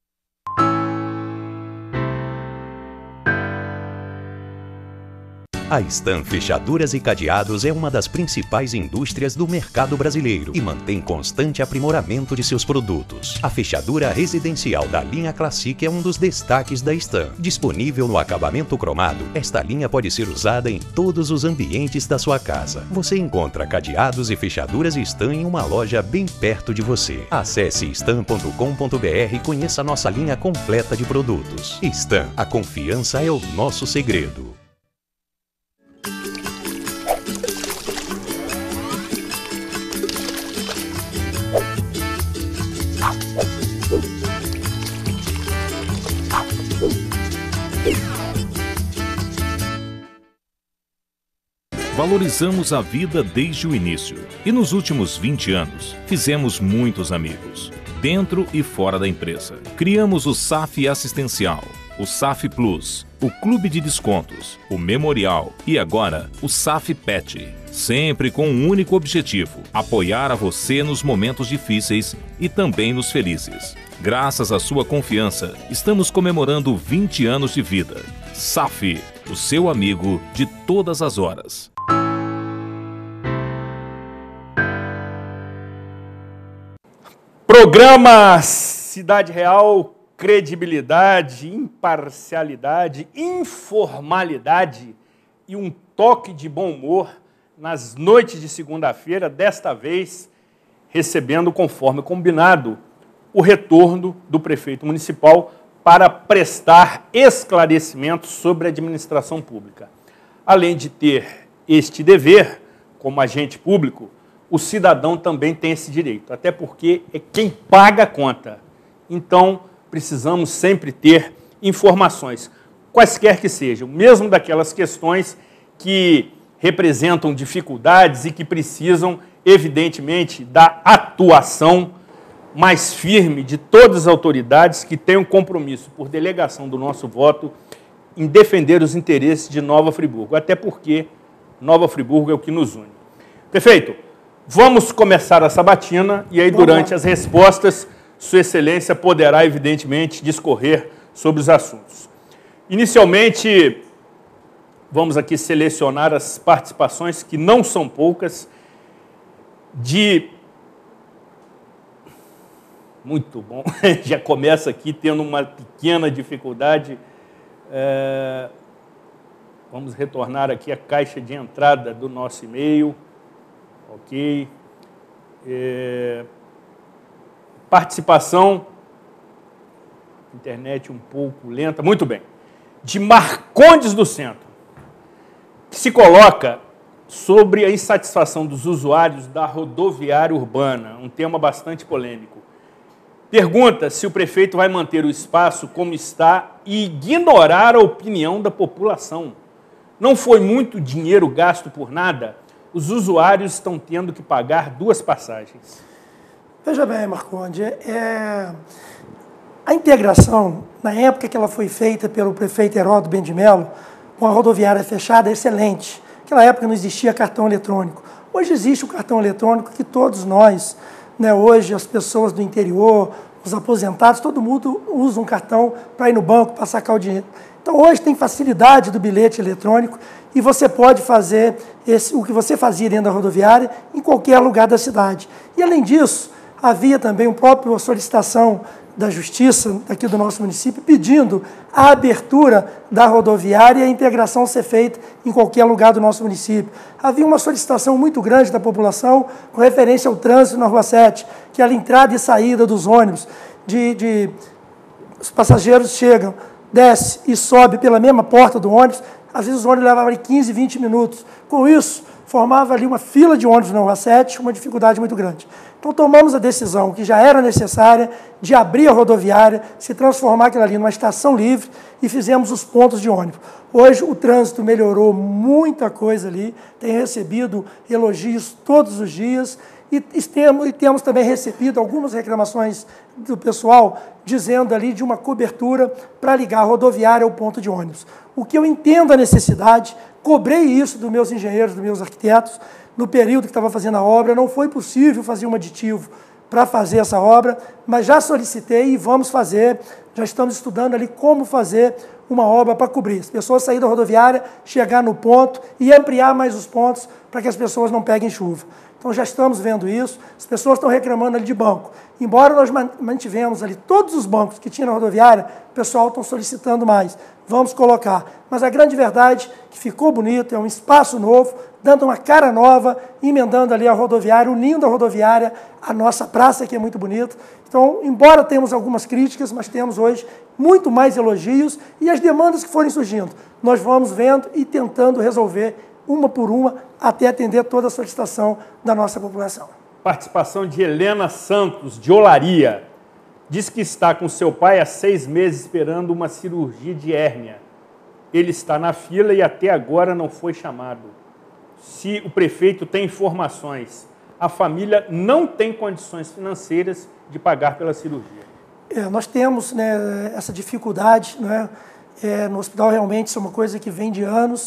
A Stan Fechaduras e Cadeados é uma das principais indústrias do mercado brasileiro e mantém constante aprimoramento de seus produtos. A fechadura residencial da linha Classic é um dos destaques da Stan. Disponível no acabamento cromado, esta linha pode ser usada em todos os ambientes da sua casa. Você encontra cadeados e fechaduras Stan em uma loja bem perto de você. Acesse stan.com.br e conheça nossa linha completa de produtos. Stan, a confiança é o nosso segredo. Valorizamos a vida desde o início e nos últimos 20 anos fizemos muitos amigos, dentro e fora da empresa. Criamos o SAF Assistencial, o SAF Plus, o Clube de Descontos, o Memorial e agora o SAF Pet. Sempre com um único objetivo: apoiar a você nos momentos difíceis e também nos felizes. Graças à sua confiança, estamos comemorando 20 anos de vida. SAF, o seu amigo de todas as horas. Programa Cidade Real, credibilidade, imparcialidade, informalidade e um toque de bom humor nas noites de segunda-feira, desta vez recebendo, conforme combinado, o retorno do prefeito municipal para prestar esclarecimentos sobre a administração pública. Além de ter este dever, como agente público, o cidadão também tem esse direito, até porque é quem paga a conta. Então, precisamos sempre ter informações, quaisquer que sejam, mesmo daquelas questões que representam dificuldades e que precisam, evidentemente, da atuação mais firme de todas as autoridades que têm um compromisso, por delegação do nosso voto, em defender os interesses de Nova Friburgo, até porque Nova Friburgo é o que nos une. Prefeito, vamos começar a sabatina e aí, durante as respostas, Sua Excelência poderá, evidentemente, discorrer sobre os assuntos. Inicialmente, vamos aqui selecionar as participações, que não são poucas, de... Muito bom, já começa aqui tendo uma pequena dificuldade. Vamos retornar aqui a caixa de entrada do nosso e-mail. Ok. Participação, internet um pouco lenta, muito bem. De Marcondes do Centro, que se coloca sobre a insatisfação dos usuários da rodoviária urbana, um tema bastante polêmico. Pergunta se o prefeito vai manter o espaço como está e ignorar a opinião da população. Não foi muito dinheiro gasto por nada? Os usuários estão tendo que pagar 2 passagens. Veja bem, Marconde, a integração, na época que ela foi feita pelo prefeito Heródoto Ben de Mello, com a rodoviária fechada, é excelente. Naquela época não existia cartão eletrônico. Hoje existe o cartão eletrônico que todos nós, hoje as pessoas do interior, os aposentados, todo mundo usa um cartão para ir no banco, para sacar o dinheiro. Então hoje tem facilidade do bilhete eletrônico e você pode fazer o que você fazia dentro da rodoviária em qualquer lugar da cidade. E além disso, havia também uma própria solicitação da Justiça aqui do nosso município pedindo a abertura da rodoviária e a integração ser feita em qualquer lugar do nosso município. Havia uma solicitação muito grande da população com referência ao trânsito na Rua 7, que é a entrada e saída dos ônibus, os passageiros chegam, desce e sobe pela mesma porta do ônibus, às vezes o ônibus levava 15, 20 minutos. Com isso, formava ali uma fila de ônibus na Rua 7, uma dificuldade muito grande. Então tomamos a decisão, que já era necessária, de abrir a rodoviária, se transformar aquilo ali numa estação livre e fizemos os pontos de ônibus. Hoje o trânsito melhorou muita coisa ali, tenho recebido elogios todos os dias e temos também recebido algumas reclamações do pessoal dizendo ali de uma cobertura para ligar a rodoviária ao ponto de ônibus. O que eu entendo a necessidade, cobrei isso dos meus engenheiros, dos meus arquitetos, no período que estava fazendo a obra, não foi possível fazer um aditivo para fazer essa obra, mas já solicitei e vamos fazer, já estamos estudando ali como fazer uma obra para cobrir. As pessoas saírem da rodoviária, chegar no ponto e ampliar mais os pontos para que as pessoas não peguem chuva. Então já estamos vendo isso, as pessoas estão reclamando ali de banco. Embora nós mantivemos ali todos os bancos que tinha na rodoviária, o pessoal está solicitando mais. Vamos colocar. Mas a grande verdade é que ficou bonito, é um espaço novo, dando uma cara nova, emendando ali a rodoviária, unindo a rodoviária à nossa praça, que é muito bonita. Então, embora tenhamos algumas críticas, mas temos hoje muito mais elogios e as demandas que forem surgindo, nós vamos vendo e tentando resolver uma por uma, até atender toda a solicitação da nossa população. Participação de Helena Santos, de Olaria. Diz que está com seu pai há 6 meses esperando uma cirurgia de hérnia. Ele está na fila e até agora não foi chamado. Se o prefeito tem informações, a família não tem condições financeiras de pagar pela cirurgia. Nós temos, né, essa dificuldade, né? No hospital realmente isso é uma coisa que vem de anos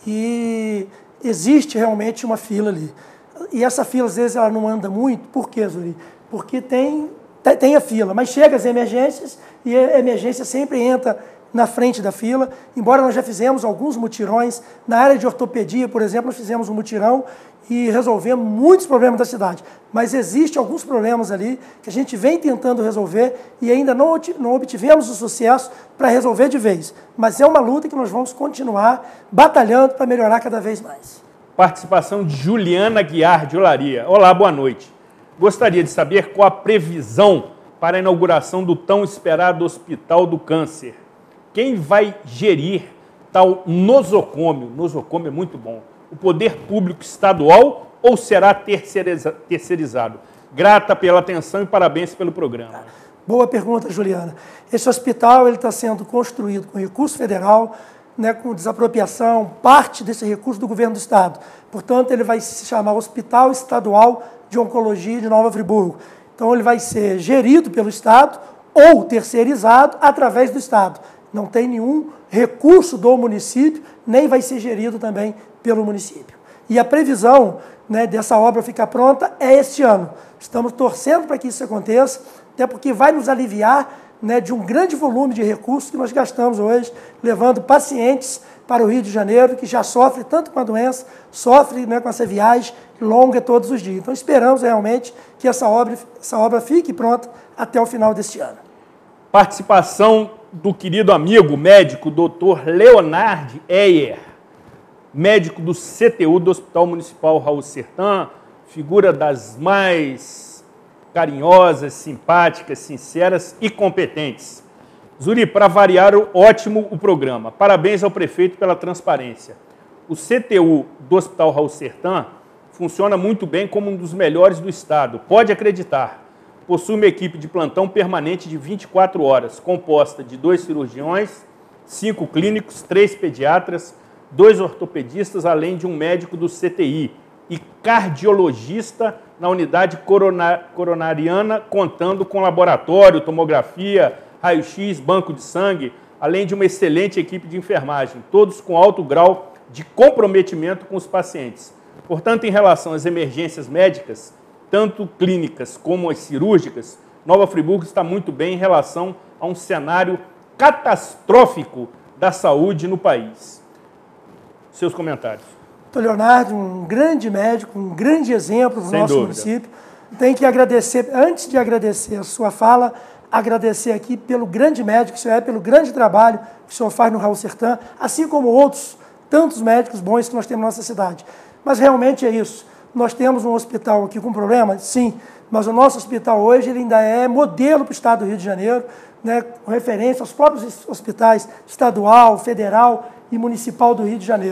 e existe realmente uma fila ali. E essa fila, às vezes, ela não anda muito. Por quê, Zuri? Porque tem a fila, mas chega as emergências e a emergência sempre entra na frente da fila, embora nós já fizemos alguns mutirões. Na área de ortopedia, por exemplo, nós fizemos um mutirão e resolvemos muitos problemas da cidade. Mas existem alguns problemas ali que a gente vem tentando resolver e ainda não obtivemos o sucesso para resolver de vez. Mas é uma luta que nós vamos continuar batalhando para melhorar cada vez mais. Participação de Juliana Guiar, de Olaria. Olá, boa noite. Gostaria de saber qual a previsão para a inauguração do tão esperado Hospital do Câncer. Quem vai gerir tal nosocômio? Nosocômio é muito bom. O poder público estadual ou será terceirizado? Grata pela atenção e parabéns pelo programa. Boa pergunta, Juliana. Esse hospital está sendo construído com recurso federal, né, com desapropriação, parte desse recurso do governo do Estado. Portanto, ele vai se chamar Hospital Estadual de Oncologia de Nova Friburgo. Então, ele vai ser gerido pelo Estado ou terceirizado através do Estado. Não tem nenhum recurso do município, nem vai ser gerido também pelo município. E a previsão, né, dessa obra ficar pronta é este ano. Estamos torcendo para que isso aconteça, até porque vai nos aliviar, né, de um grande volume de recursos que nós gastamos hoje, levando pacientes para o Rio de Janeiro, que já sofre tanto com a doença, sofre, né, com essa viagem longa todos os dias. Então, esperamos realmente que essa obra fique pronta até o final deste ano. Participação do querido amigo médico, Dr. Leonard Eyer, médico do CTU, do Hospital Municipal Raul Sertã, figura das mais carinhosas, simpáticas, sinceras e competentes. Zuri, para variar, ótimo o programa. Parabéns ao prefeito pela transparência. O CTU do Hospital Raul Sertã funciona muito bem, como um dos melhores do estado. Pode acreditar. Possui uma equipe de plantão permanente de 24 horas, composta de 2 cirurgiões, 5 clínicos, 3 pediatras, 2 ortopedistas, além de um médico do CTI e cardiologista na unidade coronariana, contando com laboratório, tomografia, raio-x, banco de sangue, além de uma excelente equipe de enfermagem, todos com alto grau de comprometimento com os pacientes. Portanto, em relação às emergências médicas, tanto clínicas como as cirúrgicas, Nova Friburgo está muito bem em relação a um cenário catastrófico da saúde no país. Seus comentários. Doutor Leonardo, um grande médico, um grande exemplo do nosso município. Tem que agradecer, antes de agradecer a sua fala, agradecer aqui pelo grande médico que o senhor é, pelo grande trabalho que o senhor faz no Raul Sertã, assim como outros tantos médicos bons que nós temos na nossa cidade. Mas realmente é isso. Nós temos um hospital aqui com problema? Sim, mas o nosso hospital hoje ele ainda é modelo para o estado do Rio de Janeiro, né, com referência aos próprios hospitais estadual, federal e municipal do Rio de Janeiro.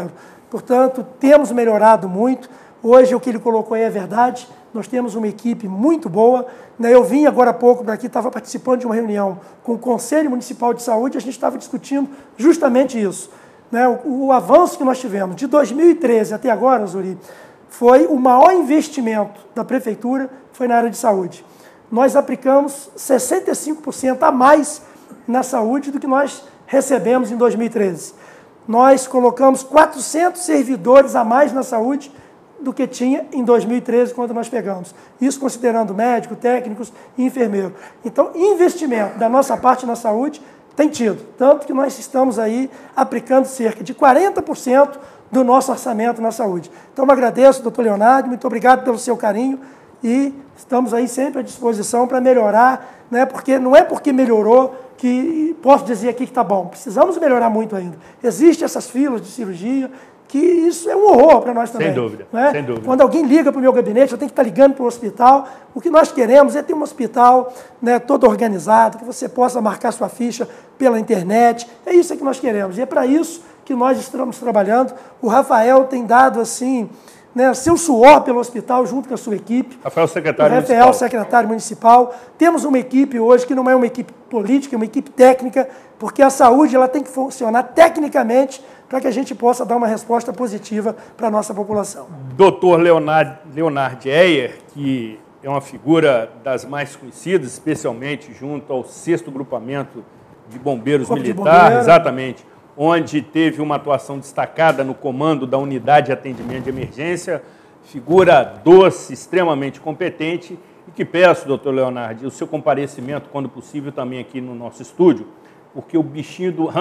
Portanto, temos melhorado muito. Hoje, o que ele colocou aí é verdade. Nós temos uma equipe muito boa. Eu vim agora há pouco para aqui, estava participando de uma reunião com o Conselho Municipal de Saúde, a gente estava discutindo justamente isso. O avanço que nós tivemos de 2013 até agora, Zuri, foi o maior investimento da Prefeitura, foi na área de saúde. Nós aplicamos 65% a mais na saúde do que nós recebemos em 2013. Nós colocamos 400 servidores a mais na saúde do que tinha em 2013, quando nós pegamos. Isso considerando médicos, técnicos e enfermeiros. Então, investimento da nossa parte na saúde tem tido. Tanto que nós estamos aí aplicando cerca de 40% do nosso orçamento na saúde. Então, eu agradeço, doutor Leonardo, muito obrigado pelo seu carinho e estamos aí sempre à disposição para melhorar, porque não é porque melhorou que posso dizer aqui que está bom. Precisamos melhorar muito ainda. Existem essas filas de cirurgia, que isso é um horror para nós também. Sem dúvida, sem dúvida. Quando alguém liga para o meu gabinete, eu tenho que estar ligando para o hospital. O que nós queremos é ter um hospital todo organizado, que você possa marcar sua ficha pela internet. É isso que nós queremos. E é para isso que nós estamos trabalhando. O Rafael tem dado, assim, seu suor pelo hospital junto com a sua equipe. Rafael, secretário municipal. Rafael, secretário municipal. Temos uma equipe hoje que não é uma equipe política, é uma equipe técnica, porque a saúde ela tem que funcionar tecnicamente para que a gente possa dar uma resposta positiva para a nossa população. Doutor Leonard Eyer, que é uma figura das mais conhecidas, especialmente junto ao 6º Grupamento de Bombeiros Militar, exatamente, onde teve uma atuação destacada no comando da Unidade de Atendimento de Emergência, figura doce, extremamente competente, e que peço, doutor Leonard, o seu comparecimento, quando possível, também aqui no nosso estúdio, porque o bichinho do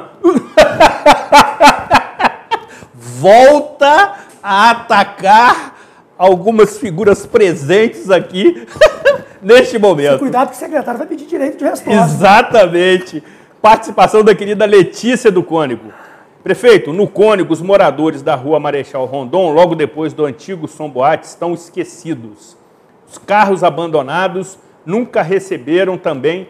volta a atacar algumas figuras presentes aqui neste momento. Cuidado que o secretário vai pedir direito de resposta. Exatamente. Participação da querida Letícia do Cônigo. Prefeito, no Cônigo, os moradores da rua Marechal Rondon, logo depois do antigo Som Boate, estão esquecidos. Os carros abandonados nunca receberam também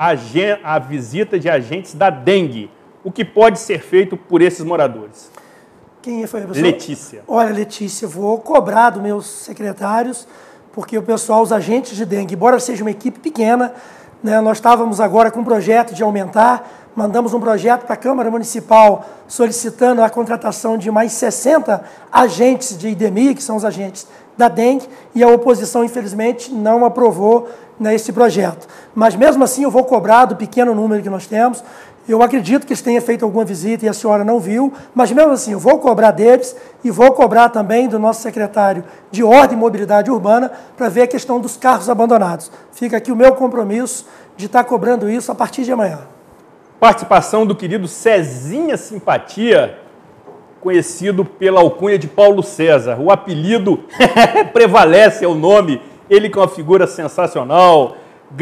a visita de agentes da dengue. O que pode ser feito por esses moradores? Quem foi a pessoa? Letícia. Olha, Letícia, vou cobrar dos meus secretários, porque o pessoal, os agentes de dengue, embora seja uma equipe pequena, nós estávamos agora com um projeto de aumentar, mandamos um projeto para a Câmara Municipal solicitando a contratação de mais 60 agentes de IDEMI, que são os agentes da dengue, e a oposição, infelizmente, não aprovou esse projeto. Mas, mesmo assim, eu vou cobrar do pequeno número que nós temos. Eu acredito que eles tenham feito alguma visita e a senhora não viu, mas, mesmo assim, eu vou cobrar deles e vou cobrar também do nosso secretário de Ordem e Mobilidade Urbana para ver a questão dos carros abandonados. Fica aqui o meu compromisso de estar cobrando isso a partir de amanhã. Participação do querido Cezinha Simpatia, conhecido pela alcunha de Paulo César. O apelido prevalece, é o nome. Ele que é uma figura sensacional,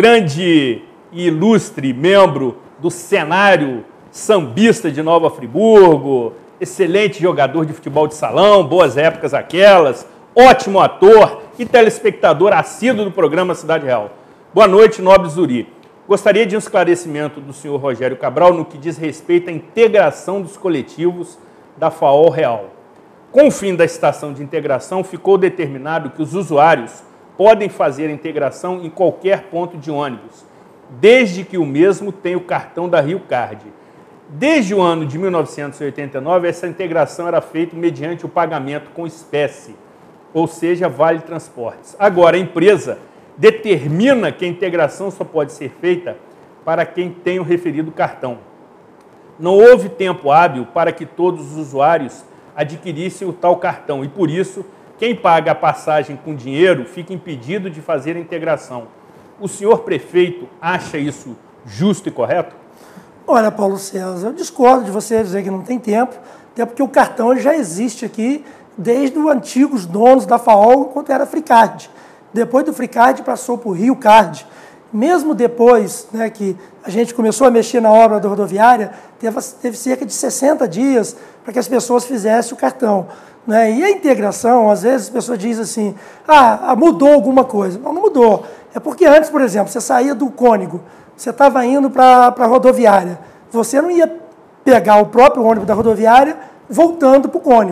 grande e ilustre membro do cenário sambista de Nova Friburgo, excelente jogador de futebol de salão, boas épocas aquelas, ótimo ator e telespectador assíduo do programa Cidade Real. Boa noite, nobre Zuri. Gostaria de um esclarecimento do senhor Rogério Cabral no que diz respeito à integração dos coletivos da FAOL Real. Com o fim da estação de integração, ficou determinado que os usuários podem fazer a integração em qualquer ponto de ônibus, desde que o mesmo tenha o cartão da Rio Card. Desde o ano de 1989, essa integração era feita mediante o pagamento com espécie, ou seja, vale transportes. Agora, a empresa determina que a integração só pode ser feita para quem tem o referido cartão. Não houve tempo hábil para que todos os usuários adquirissem o tal cartão e, por isso, quem paga a passagem com dinheiro fica impedido de fazer a integração. O senhor prefeito acha isso justo e correto? Olha, Paulo César, eu discordo de você dizer que não tem tempo, até porque o cartão já existe aqui desde os antigos donos da FAOL, enquanto era Fricard. Depois do Fricard passou para o Rio Card. Mesmo depois que a gente começou a mexer na obra da rodoviária, teve cerca de 60 dias para que as pessoas fizessem o cartão. E a integração, às vezes as pessoas dizem assim, mudou alguma coisa. Não, não mudou. É porque antes, por exemplo, você saía do Cônigo, você estava indo para a rodoviária. Você não ia pegar o próprio ônibus da rodoviária voltando para o Cônigo.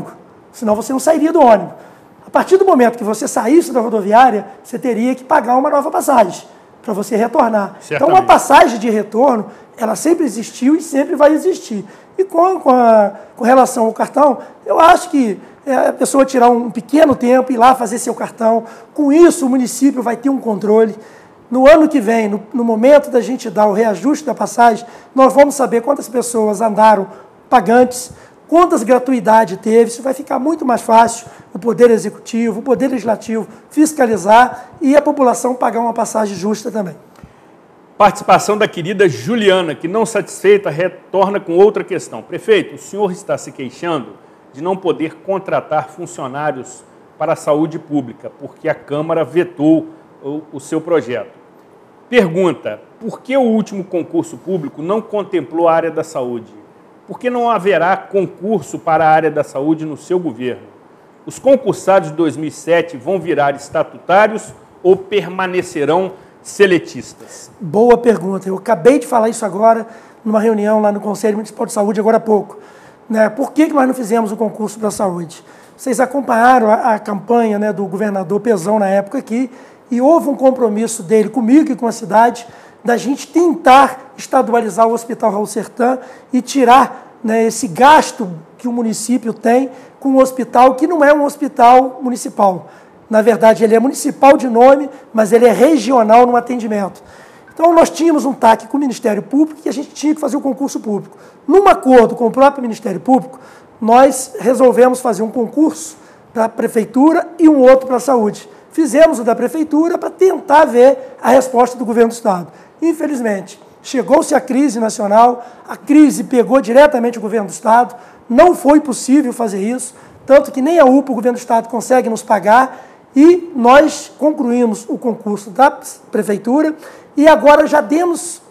senão você não sairia do ônibus. A partir do momento que você saísse da rodoviária, você teria que pagar uma nova passagem para você retornar. Certamente. Então, uma passagem de retorno, ela sempre existiu e sempre vai existir. E com relação ao cartão, eu acho que a pessoa tirar um pequeno tempo, ir lá fazer seu cartão. Com isso, o município vai ter um controle. No ano que vem, no momento da gente dar o reajuste da passagem, nós vamos saber quantas pessoas andaram pagantes, quantas gratuidade teve. Isso vai ficar muito mais fácil o Poder Executivo, o Poder Legislativo fiscalizar e a população pagar uma passagem justa também. Participação da querida Juliana, que não satisfeita, retorna com outra questão. Prefeito, o senhor está se queixando de não poder contratar funcionários para a saúde pública, porque a Câmara vetou o seu projeto. Pergunta, por que o último concurso público não contemplou a área da saúde? Por que não haverá concurso para a área da saúde no seu governo? Os concursados de 2007 vão virar estatutários ou permanecerão seletistas? Boa pergunta. Eu acabei de falar isso agora numa reunião lá no Conselho Municipal de Saúde, agora há pouco. Por que nós não fizemos o concurso para a saúde? Vocês acompanharam a campanha, né, do governador Pezão na época aqui, e houve um compromisso dele comigo e com a cidade da gente tentar estadualizar o Hospital Raul Sertã e tirar, né, esse gasto que o município tem com um hospital que não é um hospital municipal. Na verdade, ele é municipal de nome, mas ele é regional no atendimento. Então, nós tínhamos um TAC com o Ministério Público e a gente tinha que fazer o concurso público. Num acordo com o próprio Ministério Público, nós resolvemos fazer um concurso para a Prefeitura e um outro para a Saúde. Fizemos o da Prefeitura para tentar ver a resposta do Governo do Estado. Infelizmente, chegou-se a crise nacional, a crise pegou diretamente o Governo do Estado, não foi possível fazer isso, tanto que nem a UPA, o Governo do Estado, consegue nos pagar, e nós concluímos o concurso da Prefeitura e agora já demos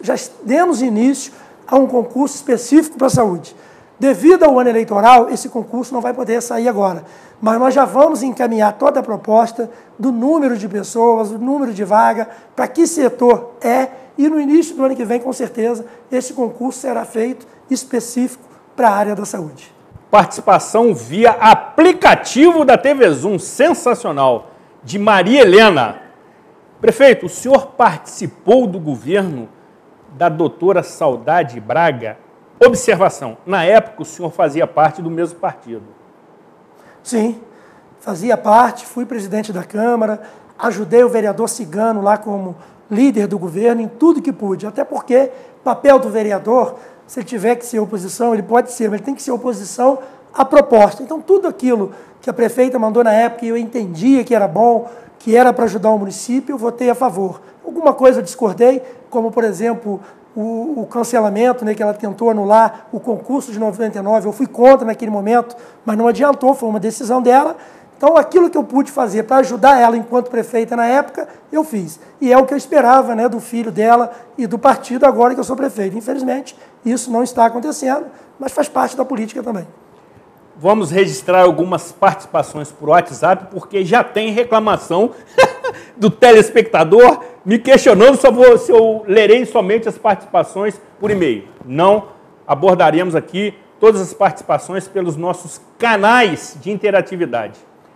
início a um concurso específico para a saúde. Devido ao ano eleitoral, esse concurso não vai poder sair agora, mas nós já vamos encaminhar toda a proposta do número de pessoas, do número de vaga, para que setor e no início do ano que vem, com certeza, esse concurso será feito específico para a área da saúde. Participação via aplicativo da TV Zoom, sensacional, de Maria Helena. Prefeito, o senhor participou do governo da doutora Saudade Braga? Observação, na época o senhor fazia parte do mesmo partido. Sim, fazia parte, fui presidente da Câmara, ajudei o vereador Cigano lá como líder do governo em tudo que pude, até porque o papel do vereador, se ele tiver que ser oposição, ele pode ser, mas ele tem que ser oposição à proposta. Então, tudo aquilo que a prefeita mandou na época e eu entendia que era bom, que era para ajudar o município, eu votei a favor. Alguma coisa eu discordei, como, por exemplo, o cancelamento, né, que ela tentou anular o concurso de 99, eu fui contra naquele momento, mas não adiantou, foi uma decisão dela. Então, aquilo que eu pude fazer para ajudar ela enquanto prefeita na época, eu fiz. E é o que eu esperava, né, do filho dela e do partido agora que eu sou prefeito. Infelizmente, isso não está acontecendo, mas faz parte da política também. Vamos registrar algumas participações por WhatsApp, porque já tem reclamação do telespectador me questionando se eu lerei somente as participações por e-mail. Não abordaremos aqui todas as participações pelos nossos canais de interatividade.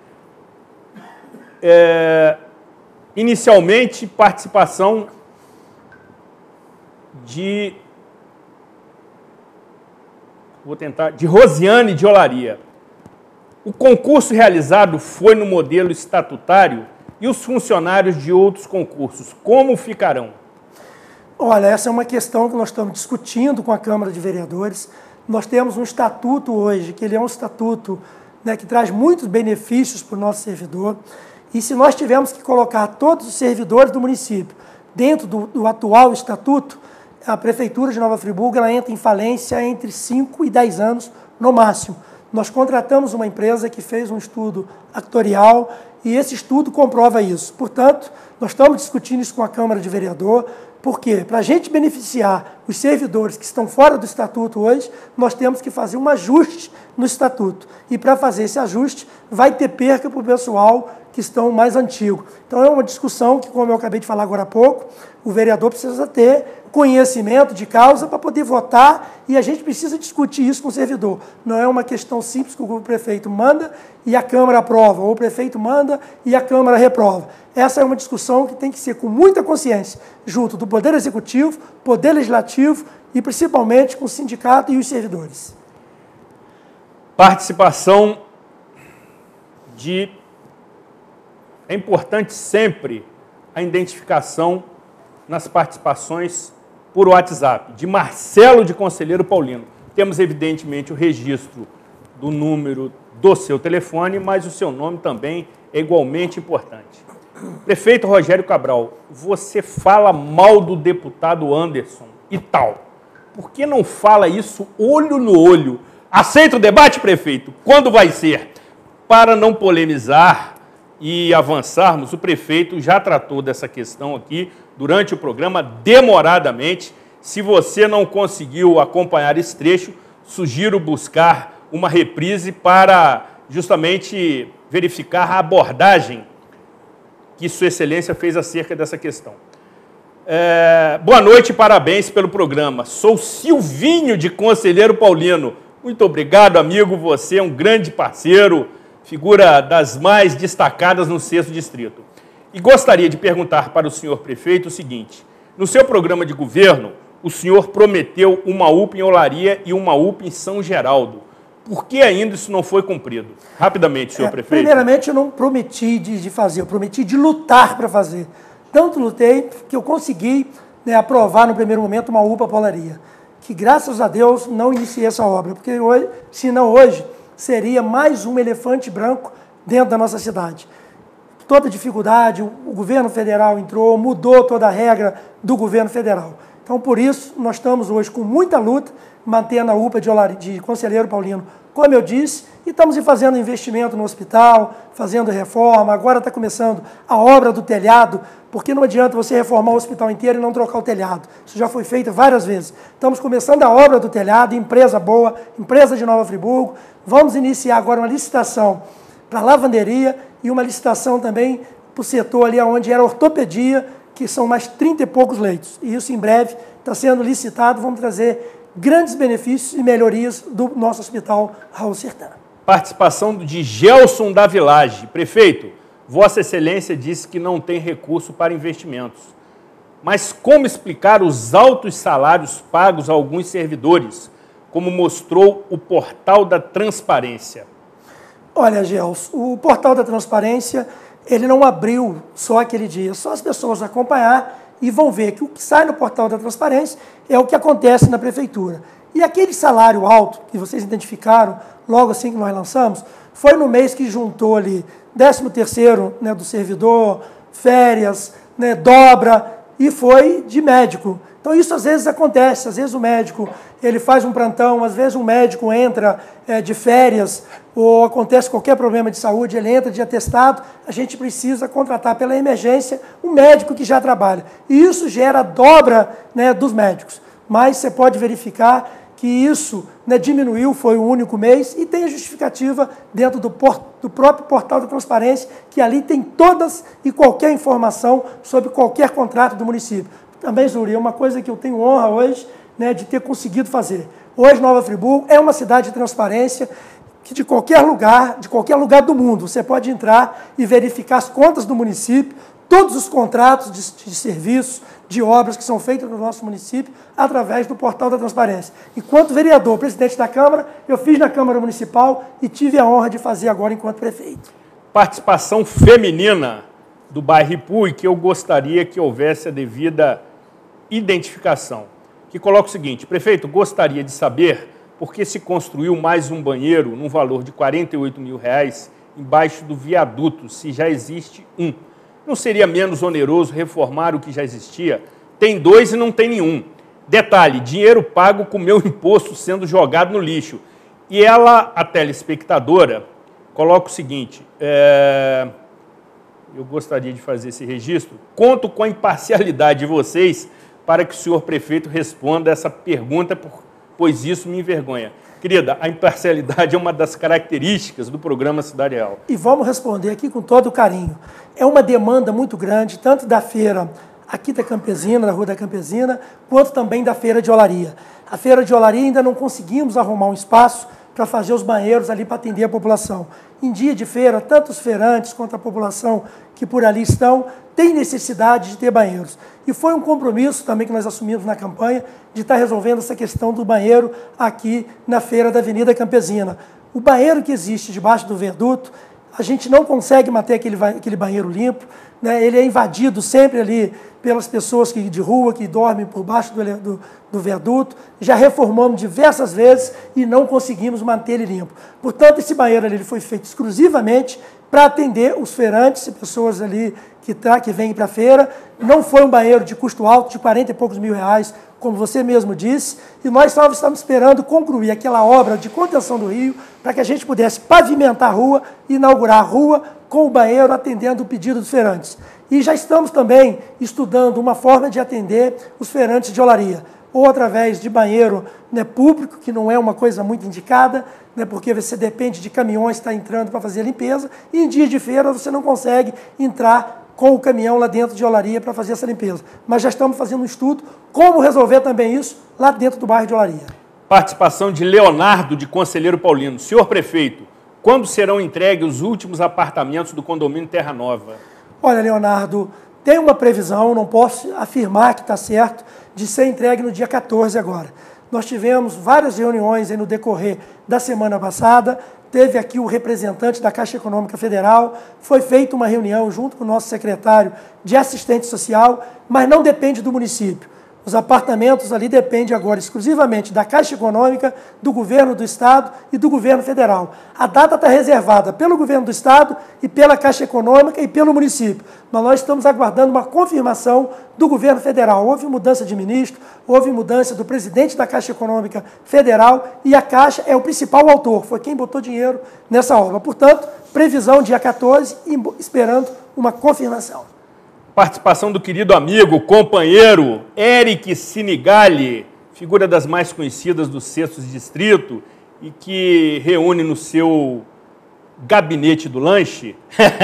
Inicialmente, participação de Rosiane de Olaria. O concurso realizado foi no modelo estatutário e os funcionários de outros concursos, como ficarão? Olha, essa é uma questão que nós estamos discutindo com a Câmara de Vereadores. Nós temos um estatuto hoje, que ele é um estatuto, né, que traz muitos benefícios para o nosso servidor. E se nós tivermos que colocar todos os servidores do município dentro do atual estatuto, a Prefeitura de Nova Friburgo ela entra em falência entre 5 e 10 anos no máximo. Nós contratamos uma empresa que fez um estudo actuarial e esse estudo comprova isso. Portanto, nós estamos discutindo isso com a Câmara de Vereador, porque para a gente beneficiar os servidores que estão fora do estatuto hoje, nós temos que fazer um ajuste no estatuto. E para fazer esse ajuste, vai ter perca para o pessoal que estão mais antigo. Então é uma discussão que, como eu acabei de falar agora há pouco, o vereador precisa ter conhecimento de causa para poder votar e a gente precisa discutir isso com o servidor. Não é uma questão simples que o prefeito manda e a Câmara aprova, ou o prefeito manda e a Câmara reprova. Essa é uma discussão que tem que ser com muita consciência, junto do Poder Executivo, Poder Legislativo e principalmente com o sindicato e os servidores. Participação É importante sempre a identificação nas participações por WhatsApp, de Marcelo de Conselheiro Paulino. Temos, evidentemente, o registro do número do seu telefone, mas o seu nome também é igualmente importante. Prefeito Rogério Cabral, você fala mal do deputado Anderson e tal. Por que não fala isso olho no olho? Aceita o debate, prefeito? Quando vai ser? Para não polemizar e avançarmos, o prefeito já tratou dessa questão aqui durante o programa demoradamente. Se você não conseguiu acompanhar esse trecho, sugiro buscar uma reprise para justamente verificar a abordagem que Sua Excelência fez acerca dessa questão. Boa noite e parabéns pelo programa. Sou Silvinho de Conselheiro Paulino. Muito obrigado, amigo. Você é um grande parceiro, figura das mais destacadas no 6º Distrito. E gostaria de perguntar para o senhor prefeito o seguinte: no seu programa de governo, o senhor prometeu uma UPA em Olaria e uma UPA em São Geraldo. Por que ainda isso não foi cumprido? Rapidamente, senhor prefeito. Primeiramente, eu não prometi de fazer, eu prometi de lutar para fazer. Tanto lutei que eu consegui aprovar no primeiro momento uma UPA para Olaria, que graças a Deus não iniciei essa obra, porque hoje, senão hoje seria mais um elefante branco dentro da nossa cidade. Toda dificuldade, o governo federal entrou, mudou toda a regra do governo federal. Então, por isso, nós estamos hoje com muita luta, mantendo a UPA de Conselheiro Paulino, como eu disse, e estamos fazendo investimento no hospital, fazendo reforma. Agora está começando a obra do telhado, porque não adianta você reformar o hospital inteiro e não trocar o telhado. Isso já foi feito várias vezes. Estamos começando a obra do telhado, empresa boa, empresa de Nova Friburgo. Vamos iniciar agora uma licitação para lavanderia e uma licitação também para o setor ali onde era ortopedia, que são mais 30 e poucos leitos. E isso em breve está sendo licitado, vamos trazer grandes benefícios e melhorias do nosso hospital Raul Sertã. Participação de Gelson da Village. Prefeito, Vossa Excelência disse que não tem recurso para investimentos. Mas como explicar os altos salários pagos a alguns servidores, como mostrou o Portal da Transparência? Olha, Gelson, o Portal da Transparência, ele não abriu só aquele dia, só as pessoas acompanhar e vão ver que o que sai no Portal da Transparência é o que acontece na Prefeitura. E aquele salário alto que vocês identificaram, logo assim que nós lançamos, foi no mês que juntou ali 13º do servidor, férias, dobra, e foi de médico. Então isso às vezes acontece, às vezes o médico ele faz um plantão, às vezes um médico entra de férias, ou acontece qualquer problema de saúde, ele entra de atestado, a gente precisa contratar pela emergência um médico que já trabalha. E isso gera dobra dos médicos. Mas você pode verificar que isso diminuiu, foi o único mês, e tem a justificativa dentro do próprio Portal da Transparência, que ali tem todas e qualquer informação sobre qualquer contrato do município. Também, Zuri, é uma coisa que eu tenho honra hoje de ter conseguido fazer. Hoje, Nova Friburgo é uma cidade de transparência que de qualquer lugar do mundo, você pode entrar e verificar as contas do município, todos os contratos de serviços, de obras que são feitas no nosso município, através do Portal da Transparência. Enquanto vereador, presidente da Câmara, eu fiz na Câmara Municipal e tive a honra de fazer agora enquanto prefeito. Participação feminina do bairro Ipu, e que eu gostaria que houvesse a devida identificação, que coloca o seguinte: prefeito, gostaria de saber por que se construiu mais um banheiro num valor de R$48 mil embaixo do viaduto, se já existe um. Não seria menos oneroso reformar o que já existia? Tem 2 e não tem nenhum. Detalhe, dinheiro pago com meu imposto sendo jogado no lixo. E ela, a telespectadora, coloca o seguinte: eu gostaria de fazer esse registro. Conto com a imparcialidade de vocês para que o senhor prefeito responda essa pergunta, pois isso me envergonha. Querida, a imparcialidade é uma das características do programa Cidade Real. E vamos responder aqui com todo o carinho. É uma demanda muito grande, tanto da feira aqui da Campesina, da Rua da Campesina, quanto também da feira de Olaria. A feira de Olaria ainda não conseguimos arrumar um espaço para fazer os banheiros ali para atender a população. Em dia de feira, tanto os feirantes quanto a população que por ali estão, tem necessidade de ter banheiros. E foi um compromisso também que nós assumimos na campanha de estar resolvendo essa questão do banheiro aqui na feira da Avenida Campesina. O banheiro que existe debaixo do viaduto, a gente não consegue manter aquele banheiro limpo, né? Ele é invadido sempre ali pelas pessoas de rua que dormem por baixo do viaduto. Já reformamos diversas vezes e não conseguimos manter ele limpo. Portanto, esse banheiro ali ele foi feito exclusivamente para atender os feirantes e pessoas ali que vêm para a feira. Não foi um banheiro de custo alto, de 40 e poucos mil reais, como você mesmo disse, e nós só estamos esperando concluir aquela obra de contenção do rio para que a gente pudesse pavimentar a rua, inaugurar a rua com o banheiro atendendo o pedido dos feirantes. E já estamos também estudando uma forma de atender os feirantes de olaria, ou através de banheiro, né, público, que não é uma coisa muito indicada, né, porque você depende de caminhões que estão entrando para fazer a limpeza, e em dia de feira você não consegue entrar com o caminhão lá dentro de olaria para fazer essa limpeza. Mas já estamos fazendo um estudo como resolver também isso lá dentro do bairro de Olaria. Participação de Leonardo, de Conselheiro Paulino. Senhor prefeito, quando serão entregues os últimos apartamentos do condomínio Terra Nova? Olha, Leonardo, tem uma previsão, não posso afirmar que está certo, de ser entregue no dia 14 agora. Nós tivemos várias reuniões aí no decorrer da semana passada, teve aqui o representante da Caixa Econômica Federal, foi feita uma reunião junto com o nosso secretário de assistente social, mas não depende do município. Os apartamentos ali dependem agora exclusivamente da Caixa Econômica, do governo do Estado e do governo federal. A data está reservada pelo governo do Estado e pela Caixa Econômica e pelo município. Mas nós estamos aguardando uma confirmação do governo federal. Houve mudança de ministro, houve mudança do presidente da Caixa Econômica Federal e a Caixa é o principal autor, foi quem botou dinheiro nessa obra. Portanto, previsão dia 14 e esperando uma confirmação. Participação do querido amigo, companheiro, Eric Sinigali, figura das mais conhecidas do 6º Distrito e que reúne no seu gabinete do lanche,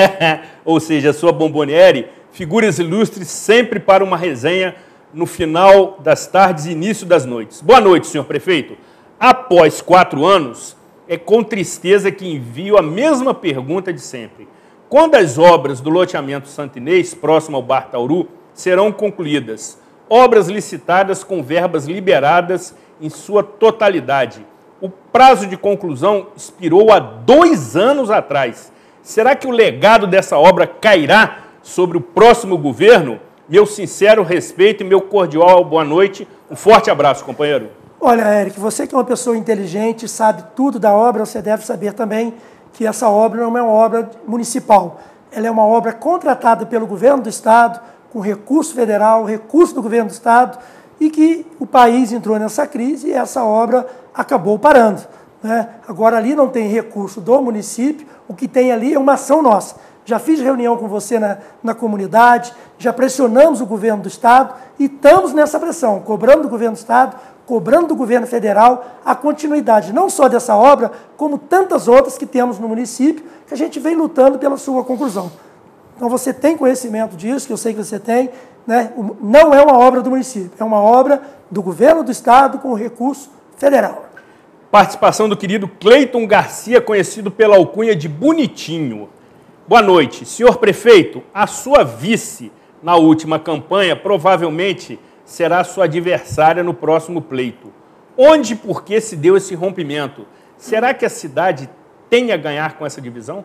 ou seja, a sua bomboniere, figuras ilustres sempre para uma resenha no final das tardes e início das noites. Boa noite, senhor prefeito. Após 4 anos, é com tristeza que envio a mesma pergunta de sempre. Quando as obras do loteamento Santo Inês, próximo ao Bar Tauru, serão concluídas? Obras licitadas com verbas liberadas em sua totalidade. O prazo de conclusão expirou há 2 anos atrás. Será que o legado dessa obra cairá sobre o próximo governo? Meu sincero respeito e meu cordial boa noite. Um forte abraço, companheiro. Olha, Eric, você que é uma pessoa inteligente, sabe tudo da obra, você deve saber também que essa obra não é uma obra municipal. Ela é uma obra contratada pelo governo do Estado, com recurso federal, recurso do governo do Estado, e que o país entrou nessa crise e essa obra acabou parando, né? Agora ali não tem recurso do município, o que tem ali é uma ação nossa. Já fiz reunião com você na comunidade, já pressionamos o governo do Estado e estamos nessa pressão, cobrando do governo do Estado, cobrando do governo federal a continuidade, não só dessa obra, como tantas outras que temos no município, que a gente vem lutando pela sua conclusão. Então você tem conhecimento disso, que eu sei que você tem, né? Não é uma obra do município, é uma obra do governo do Estado com recurso federal. Participação do querido Cleiton Garcia, conhecido pela alcunha de Bonitinho. Boa noite. Senhor prefeito, a sua vice na última campanha provavelmente será sua adversária no próximo pleito. Onde e por que se deu esse rompimento? Será que a cidade tem a ganhar com essa divisão?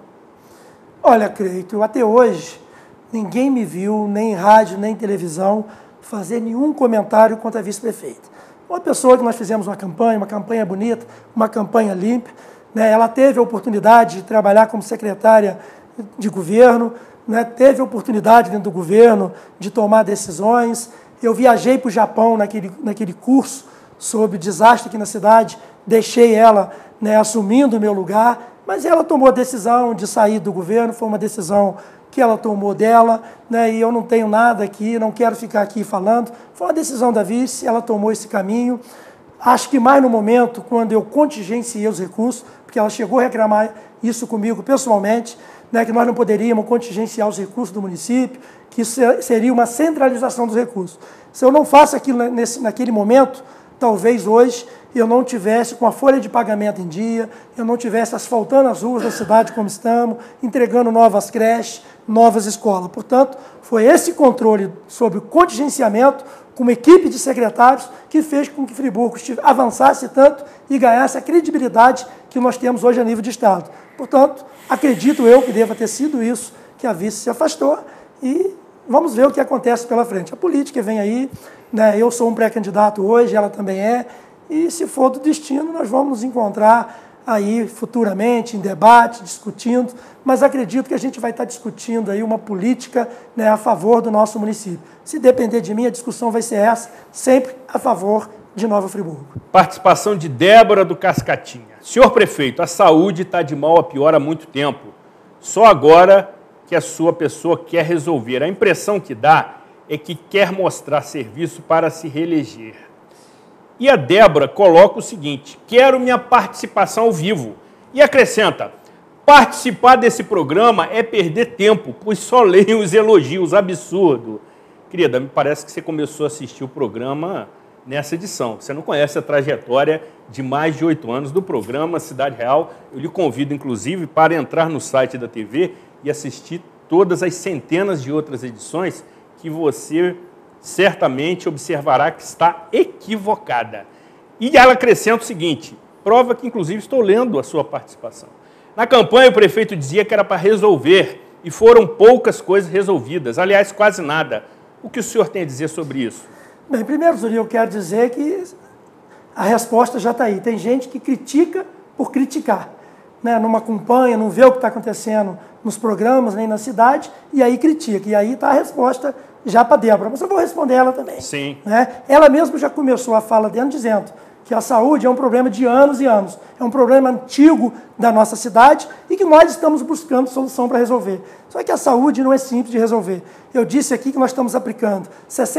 Olha, Cleiton, até hoje ninguém me viu, nem em rádio, nem em televisão, fazer nenhum comentário contra a vice-prefeita. Uma pessoa que nós fizemos uma campanha bonita, uma campanha limpa, né? Ela teve a oportunidade de trabalhar como secretária de governo, né? Teve a oportunidade dentro do governo de tomar decisões. Eu viajei para o Japão naquele curso sobre desastre aqui na cidade, deixei ela, né, assumindo o meu lugar, mas ela tomou a decisão de sair do governo, foi uma decisão que ela tomou dela, né, e eu não tenho nada aqui, não quero ficar aqui falando, foi uma decisão da vice, ela tomou esse caminho. Acho que mais no momento, quando eu contingenciei os recursos, porque ela chegou a reclamar isso comigo pessoalmente, né, que nós não poderíamos contingenciar os recursos do município, que isso seria uma centralização dos recursos. Se eu não faço aquilo naquele momento, talvez hoje eu não tivesse com a folha de pagamento em dia, eu não tivesse asfaltando as ruas da cidade como estamos, entregando novas creches, novas escolas. Portanto, foi esse controle sobre o contingenciamento, com uma equipe de secretários, que fez com que Friburgo avançasse tanto e ganhasse a credibilidade que nós temos hoje a nível de Estado. Portanto, acredito eu que deva ter sido isso que a vice se afastou e vamos ver o que acontece pela frente. A política vem aí, né? Eu sou um pré-candidato hoje, ela também é, e se for do destino, nós vamos nos encontrar aí futuramente, em debate, discutindo, mas acredito que a gente vai estar discutindo aí uma política, né, a favor do nosso município. Se depender de mim, a discussão vai ser essa, sempre a favor de Nova Friburgo. Participação de Débora do Cascatinha. Senhor prefeito, a saúde está de mal a pior há muito tempo. Só agora que a sua pessoa quer resolver. A impressão que dá é que quer mostrar serviço para se reeleger. E a Débora coloca o seguinte: quero minha participação ao vivo. E acrescenta: participar desse programa é perder tempo, pois só leem os elogios, absurdo. Querida, me parece que você começou a assistir o programa nessa edição. Você não conhece a trajetória de mais de 8 anos do programa Cidade Real. Eu lhe convido, inclusive, para entrar no site da TV e assistir todas as centenas de outras edições que você certamente observará que está equivocada. E ela acrescenta o seguinte, prova que, inclusive, estou lendo a sua participação. Na campanha, o prefeito dizia que era para resolver, e foram poucas coisas resolvidas, aliás, quase nada. O que o senhor tem a dizer sobre isso? Bem, primeiro, Zuri, eu quero dizer que a resposta já está aí. Tem gente que critica por criticar, né? Não acompanha, não vê o que está acontecendo nos programas, nem na cidade, e aí critica. E aí está a resposta já para a Débora, mas eu vou responder ela também. Sim. Né? Ela mesma já começou a fala dela dizendo que a saúde é um problema de anos e anos, é um problema antigo da nossa cidade e que nós estamos buscando solução para resolver. Só que a saúde não é simples de resolver. Eu disse aqui que nós estamos aplicando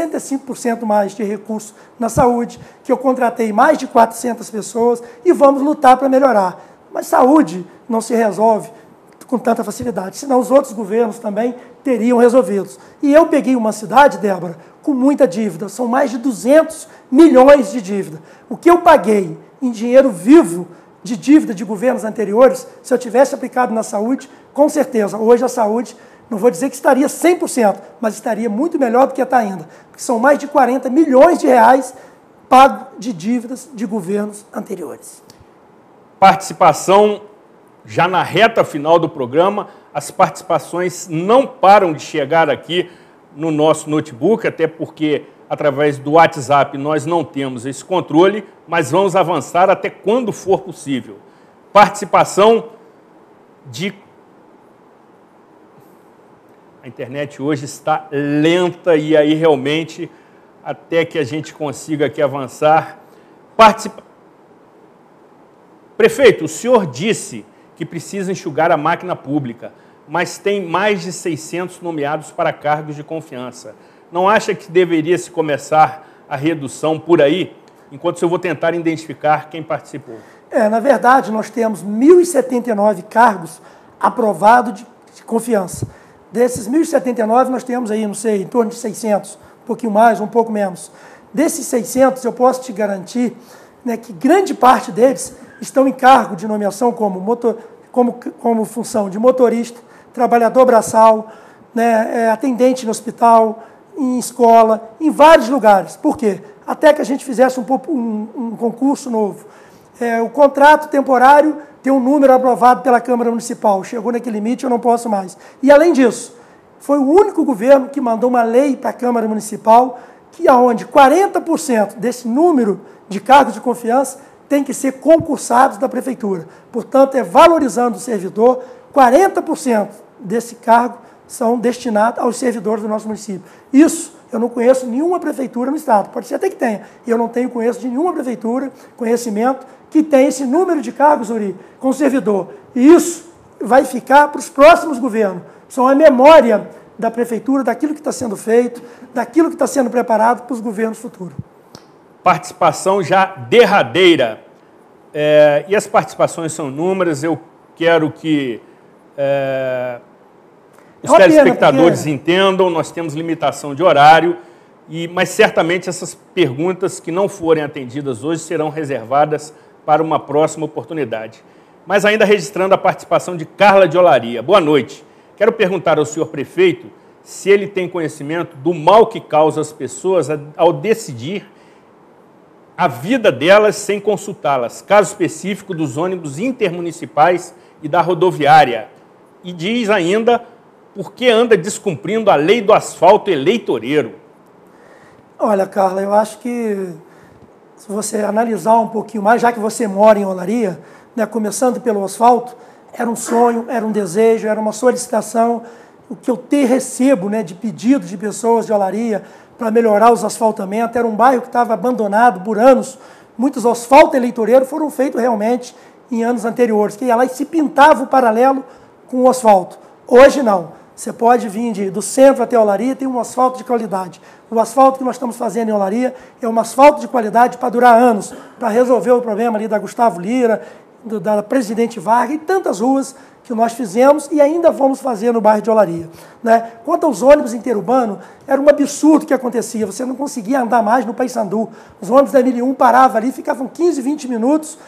65% mais de recursos na saúde, que eu contratei mais de 400 pessoas e vamos lutar para melhorar. Mas saúde não se resolve com tanta facilidade, senão os outros governos também teriam resolvidos. E eu peguei uma cidade, Débora, com muita dívida, são mais de 200 milhões de dívida. O que eu paguei em dinheiro vivo de dívida de governos anteriores, se eu tivesse aplicado na saúde, com certeza, hoje a saúde, não vou dizer que estaria 100%, mas estaria muito melhor do que está ainda, porque são mais de 40 milhões de reais pago de dívidas de governos anteriores. Participação já na reta final do programa, as participações não param de chegar aqui no nosso notebook, até porque através do WhatsApp nós não temos esse controle, mas vamos avançar até quando for possível. Participação de... A internet hoje está lenta e aí realmente, até que a gente consiga aqui avançar. Prefeito, o senhor disse que precisa enxugar a máquina pública, mas tem mais de 600 nomeados para cargos de confiança. Não acha que deveria se começar a redução por aí, enquanto eu vou tentar identificar quem participou? Na verdade, nós temos 1.079 cargos aprovados de confiança. Desses 1.079, nós temos aí, não sei, em torno de 600, um pouquinho mais, um pouco menos. Desses 600, eu posso te garantir, né, que grande parte deles estão em cargo de nomeação como função de motorista, trabalhador braçal, né, atendente no hospital, em escola, em vários lugares. Por quê? Até que a gente fizesse um concurso novo. O contrato temporário tem um número aprovado pela Câmara Municipal. Chegou naquele limite, eu não posso mais. E, além disso, foi o único governo que mandou uma lei para a Câmara Municipal que aonde 40% desse número de cargos de confiança tem que ser concursados da Prefeitura. Portanto, valorizando o servidor, 40% desse cargo são destinados aos servidores do nosso município. Isso, eu não conheço nenhuma prefeitura no estado, pode ser até que tenha. Eu não tenho conhecimento de nenhuma prefeitura, conhecimento, que tem esse número de cargos, Uri, com servidor. E isso vai ficar para os próximos governos. São a memória da prefeitura, daquilo que está sendo feito, daquilo que está sendo preparado para os governos futuros. Participação já derradeira. E as participações são inúmeras, eu quero que os telespectadores entendam, nós temos limitação de horário, mas certamente essas perguntas que não forem atendidas hoje serão reservadas para uma próxima oportunidade. Mas ainda registrando a participação de Carla de Olaria. Boa noite. Quero perguntar ao senhor prefeito se ele tem conhecimento do mal que causa às pessoas ao decidir a vida delas sem consultá-las. Caso específico dos ônibus intermunicipais e da rodoviária. E diz ainda por que anda descumprindo a lei do asfalto eleitoreiro. Olha, Carla, eu acho que se você analisar um pouquinho mais, já que você mora em Olaria, né, começando pelo asfalto, era um sonho, era um desejo, era uma solicitação, o que eu recebo, né, de pedidos de pessoas de Olaria para melhorar os asfaltamentos. Era um bairro que estava abandonado por anos. Muitos asfaltos eleitoreiros foram feitos realmente em anos anteriores, que ia lá e se pintava o paralelo com o asfalto. Hoje não. Você pode vir do centro até Olaria, tem um asfalto de qualidade. O asfalto que nós estamos fazendo em Olaria é um asfalto de qualidade para durar anos, para resolver o problema ali da Gustavo Lira, da Presidente Vargas e tantas ruas que nós fizemos e ainda vamos fazer no bairro de Olaria. Né? Quanto aos ônibus interurbanos, era um absurdo o que acontecia, você não conseguia andar mais no Paissandu. Os ônibus da 1001 paravam ali, ficavam 15, 20 minutos,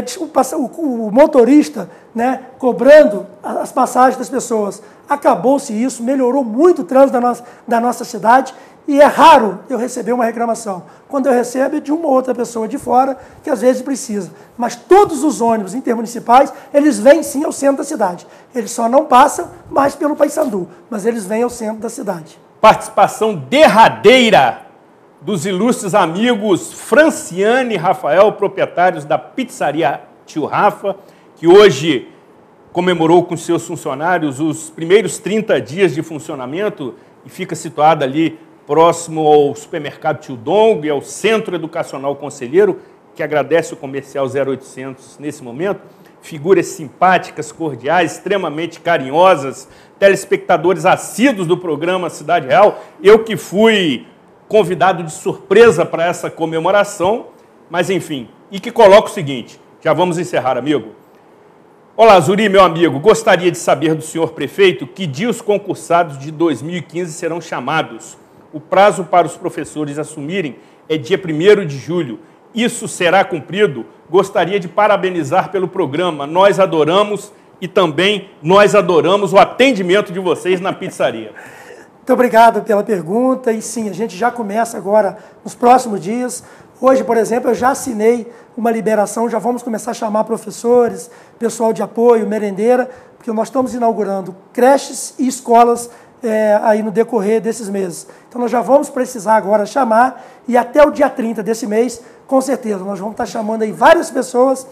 o motorista, né, cobrando as passagens das pessoas. Acabou-se isso, melhorou muito o trânsito da nossa cidade e é raro eu receber uma reclamação. Quando eu recebo é de uma ou outra pessoa de fora que às vezes precisa. Mas todos os ônibus intermunicipais, eles vêm sim ao centro da cidade. Eles só não passam mais pelo Paissandu, mas eles vêm ao centro da cidade. Participação derradeira dos ilustres amigos Franciane e Rafael, proprietários da pizzaria Tio Rafa, que hoje comemorou com seus funcionários os primeiros 30 dias de funcionamento e fica situada ali próximo ao supermercado Tio Dongo e ao Centro Educacional Conselheiro, que agradece o comercial 0800 nesse momento. Figuras simpáticas, cordiais, extremamente carinhosas, telespectadores assíduos do programa Cidade Real. Eu que fui convidado de surpresa para essa comemoração, mas enfim, e que coloca o seguinte, já vamos encerrar, amigo. Olá, Zuri, meu amigo, gostaria de saber do senhor prefeito que dia os concursados de 2015 serão chamados. O prazo para os professores assumirem é dia 1º de julho. Isso será cumprido? Gostaria de parabenizar pelo programa. Nós adoramos e também nós adoramos o atendimento de vocês na pizzaria. Muito obrigado pela pergunta. E sim, a gente já começa agora nos próximos dias. Hoje, por exemplo, eu já assinei uma liberação, já vamos começar a chamar professores, pessoal de apoio, merendeira, porque nós estamos inaugurando creches e escolas aí no decorrer desses meses. Então, nós já vamos precisar agora chamar e até o dia 30 desse mês, com certeza, nós vamos estar chamando aí várias pessoas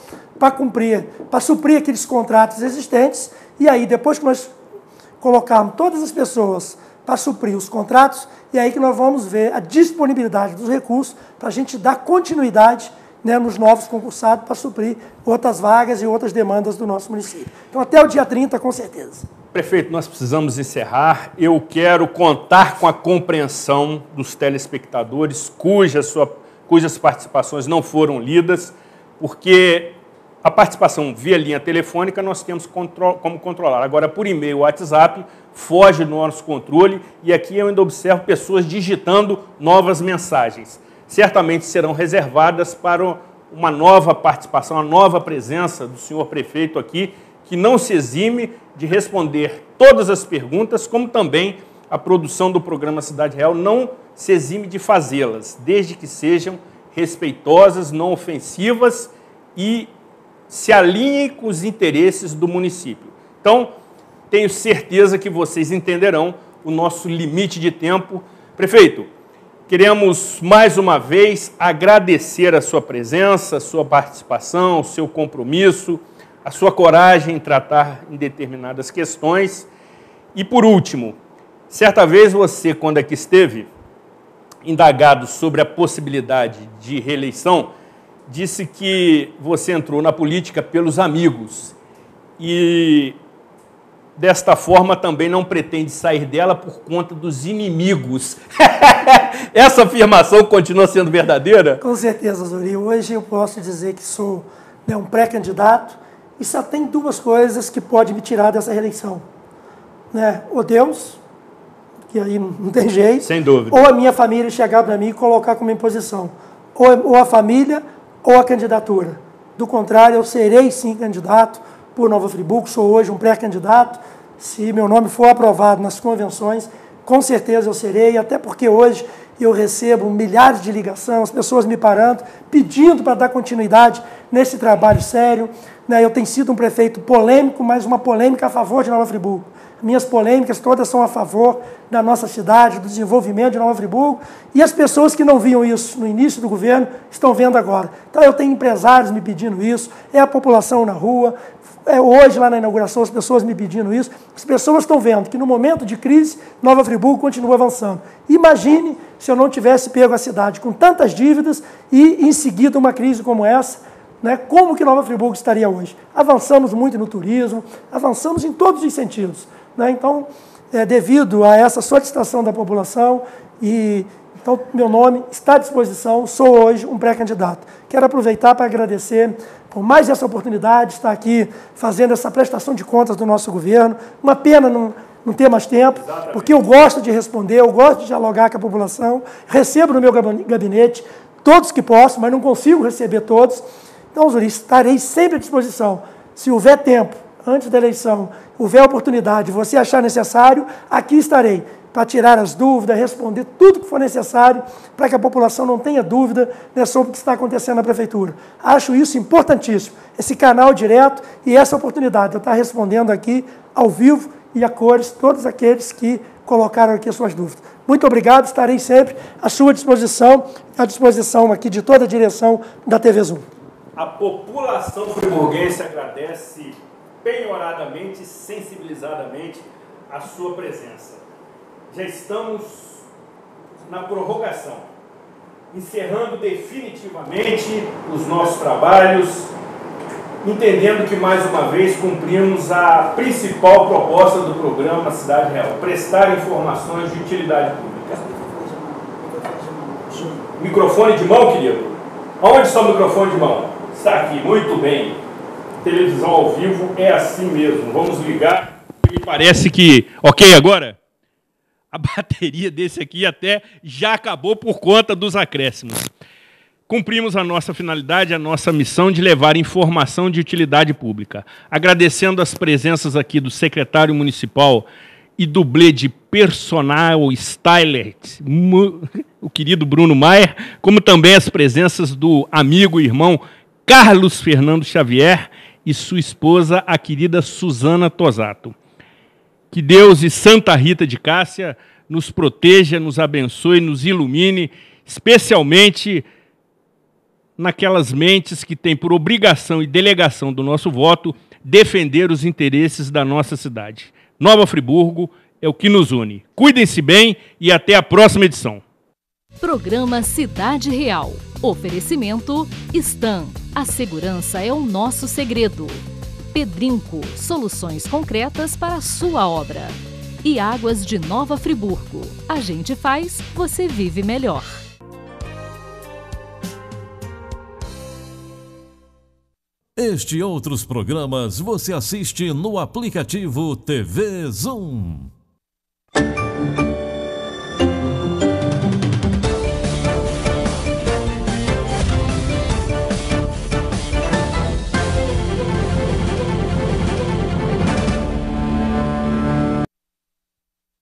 para suprir aqueles contratos existentes e aí, depois que nós colocarmos todas as pessoas para suprir os contratos, e aí que nós vamos ver a disponibilidade dos recursos para a gente dar continuidade, né, nos novos concursados para suprir outras vagas e outras demandas do nosso município. Então, até o dia 30, com certeza. Prefeito, nós precisamos encerrar. Eu quero contar com a compreensão dos telespectadores cujas participações não foram lidas, porque a participação via linha telefônica nós temos como controlar. Agora, por e-mail, WhatsApp, foge do nosso controle e aqui eu ainda observo pessoas digitando novas mensagens. Certamente serão reservadas para uma nova participação, uma nova presença do senhor prefeito aqui, que não se exime de responder todas as perguntas, como também a produção do programa Cidade Real não se exime de fazê-las, desde que sejam respeitosas, não ofensivas e se alinhem com os interesses do município. Então, tenho certeza que vocês entenderão o nosso limite de tempo. Prefeito, queremos mais uma vez agradecer a sua presença, a sua participação, o seu compromisso, a sua coragem em tratar em determinadas questões. E, por último, certa vez você, quando aqui esteve, indagado sobre a possibilidade de reeleição, disse que você entrou na política pelos amigos e, desta forma, também não pretende sair dela por conta dos inimigos. Essa afirmação continua sendo verdadeira? Com certeza, Zuri. Hoje eu posso dizer que sou, né, um pré-candidato e só tem duas coisas que podem me tirar dessa reeleição. Né? O Deus, que aí não tem jeito. Sem dúvida. Ou a minha família chegar para mim e colocar como imposição. Ou a família ou a candidatura. Do contrário, eu serei sim candidato por Nova Friburgo, sou hoje um pré-candidato. Se meu nome for aprovado nas convenções, com certeza eu serei, até porque hoje eu recebo milhares de ligações, as pessoas me parando, pedindo para dar continuidade nesse trabalho sério. Eu tenho sido um prefeito polêmico, mas uma polêmica a favor de Nova Friburgo. Minhas polêmicas todas são a favor da nossa cidade, do desenvolvimento de Nova Friburgo, e as pessoas que não viam isso no início do governo estão vendo agora. Então eu tenho empresários me pedindo isso, é a população na rua, hoje lá na inauguração as pessoas me pedindo isso. As pessoas estão vendo que no momento de crise, Nova Friburgo continua avançando. Imagine se eu não tivesse pego a cidade com tantas dívidas e em seguida uma crise como essa, como que Nova Friburgo estaria hoje? Avançamos muito no turismo, avançamos em todos os sentidos. Então, devido a essa solicitação da população, então meu nome está à disposição, sou hoje um pré-candidato. Quero aproveitar para agradecer por mais essa oportunidade de estar aqui fazendo essa prestação de contas do nosso governo. Uma pena não ter mais tempo, porque eu gosto de responder, eu gosto de dialogar com a população, recebo no meu gabinete todos que posso, mas não consigo receber todos. Então, Zuri, estarei sempre à disposição. Se houver tempo, antes da eleição, houver oportunidade, você achar necessário, aqui estarei para tirar as dúvidas, responder tudo que for necessário, para que a população não tenha dúvida sobre o que está acontecendo na Prefeitura. Acho isso importantíssimo, esse canal direto e essa oportunidade de eu estar respondendo aqui, ao vivo e a cores, todos aqueles que colocaram aqui as suas dúvidas. Muito obrigado, estarei sempre à sua disposição, à disposição aqui de toda a direção da TV Zoom. A população friburguense agradece penhoradamente, sensibilizadamente a sua presença. Já estamos na prorrogação, encerrando definitivamente os nossos trabalhos, entendendo que mais uma vez cumprimos a principal proposta do programa Cidade Real, prestar informações de utilidade pública. Microfone de mão, querido? Onde está o microfone de mão? Está aqui, muito bem. Televisão ao vivo é assim mesmo. Vamos ligar. Me parece que... Ok, agora? A bateria desse aqui até já acabou por conta dos acréscimos. Cumprimos a nossa finalidade, a nossa missão de levar informação de utilidade pública. Agradecendo as presenças aqui do secretário municipal e dublê de personal styler, o querido Bruno Maier, como também as presenças do amigo e irmão Carlos Fernando Xavier e sua esposa, a querida Suzana Tosato. Que Deus e Santa Rita de Cássia nos proteja, nos abençoe, nos ilumine, especialmente naquelas mentes que têm por obrigação e delegação do nosso voto defender os interesses da nossa cidade. Nova Friburgo é o que nos une. Cuidem-se bem e até a próxima edição. Programa Cidade Real. Oferecimento Stan. A segurança é o nosso segredo. Pedrinco. Soluções concretas para a sua obra. E Águas de Nova Friburgo. A gente faz, você vive melhor. Este e outros programas você assiste no aplicativo TV Zoom.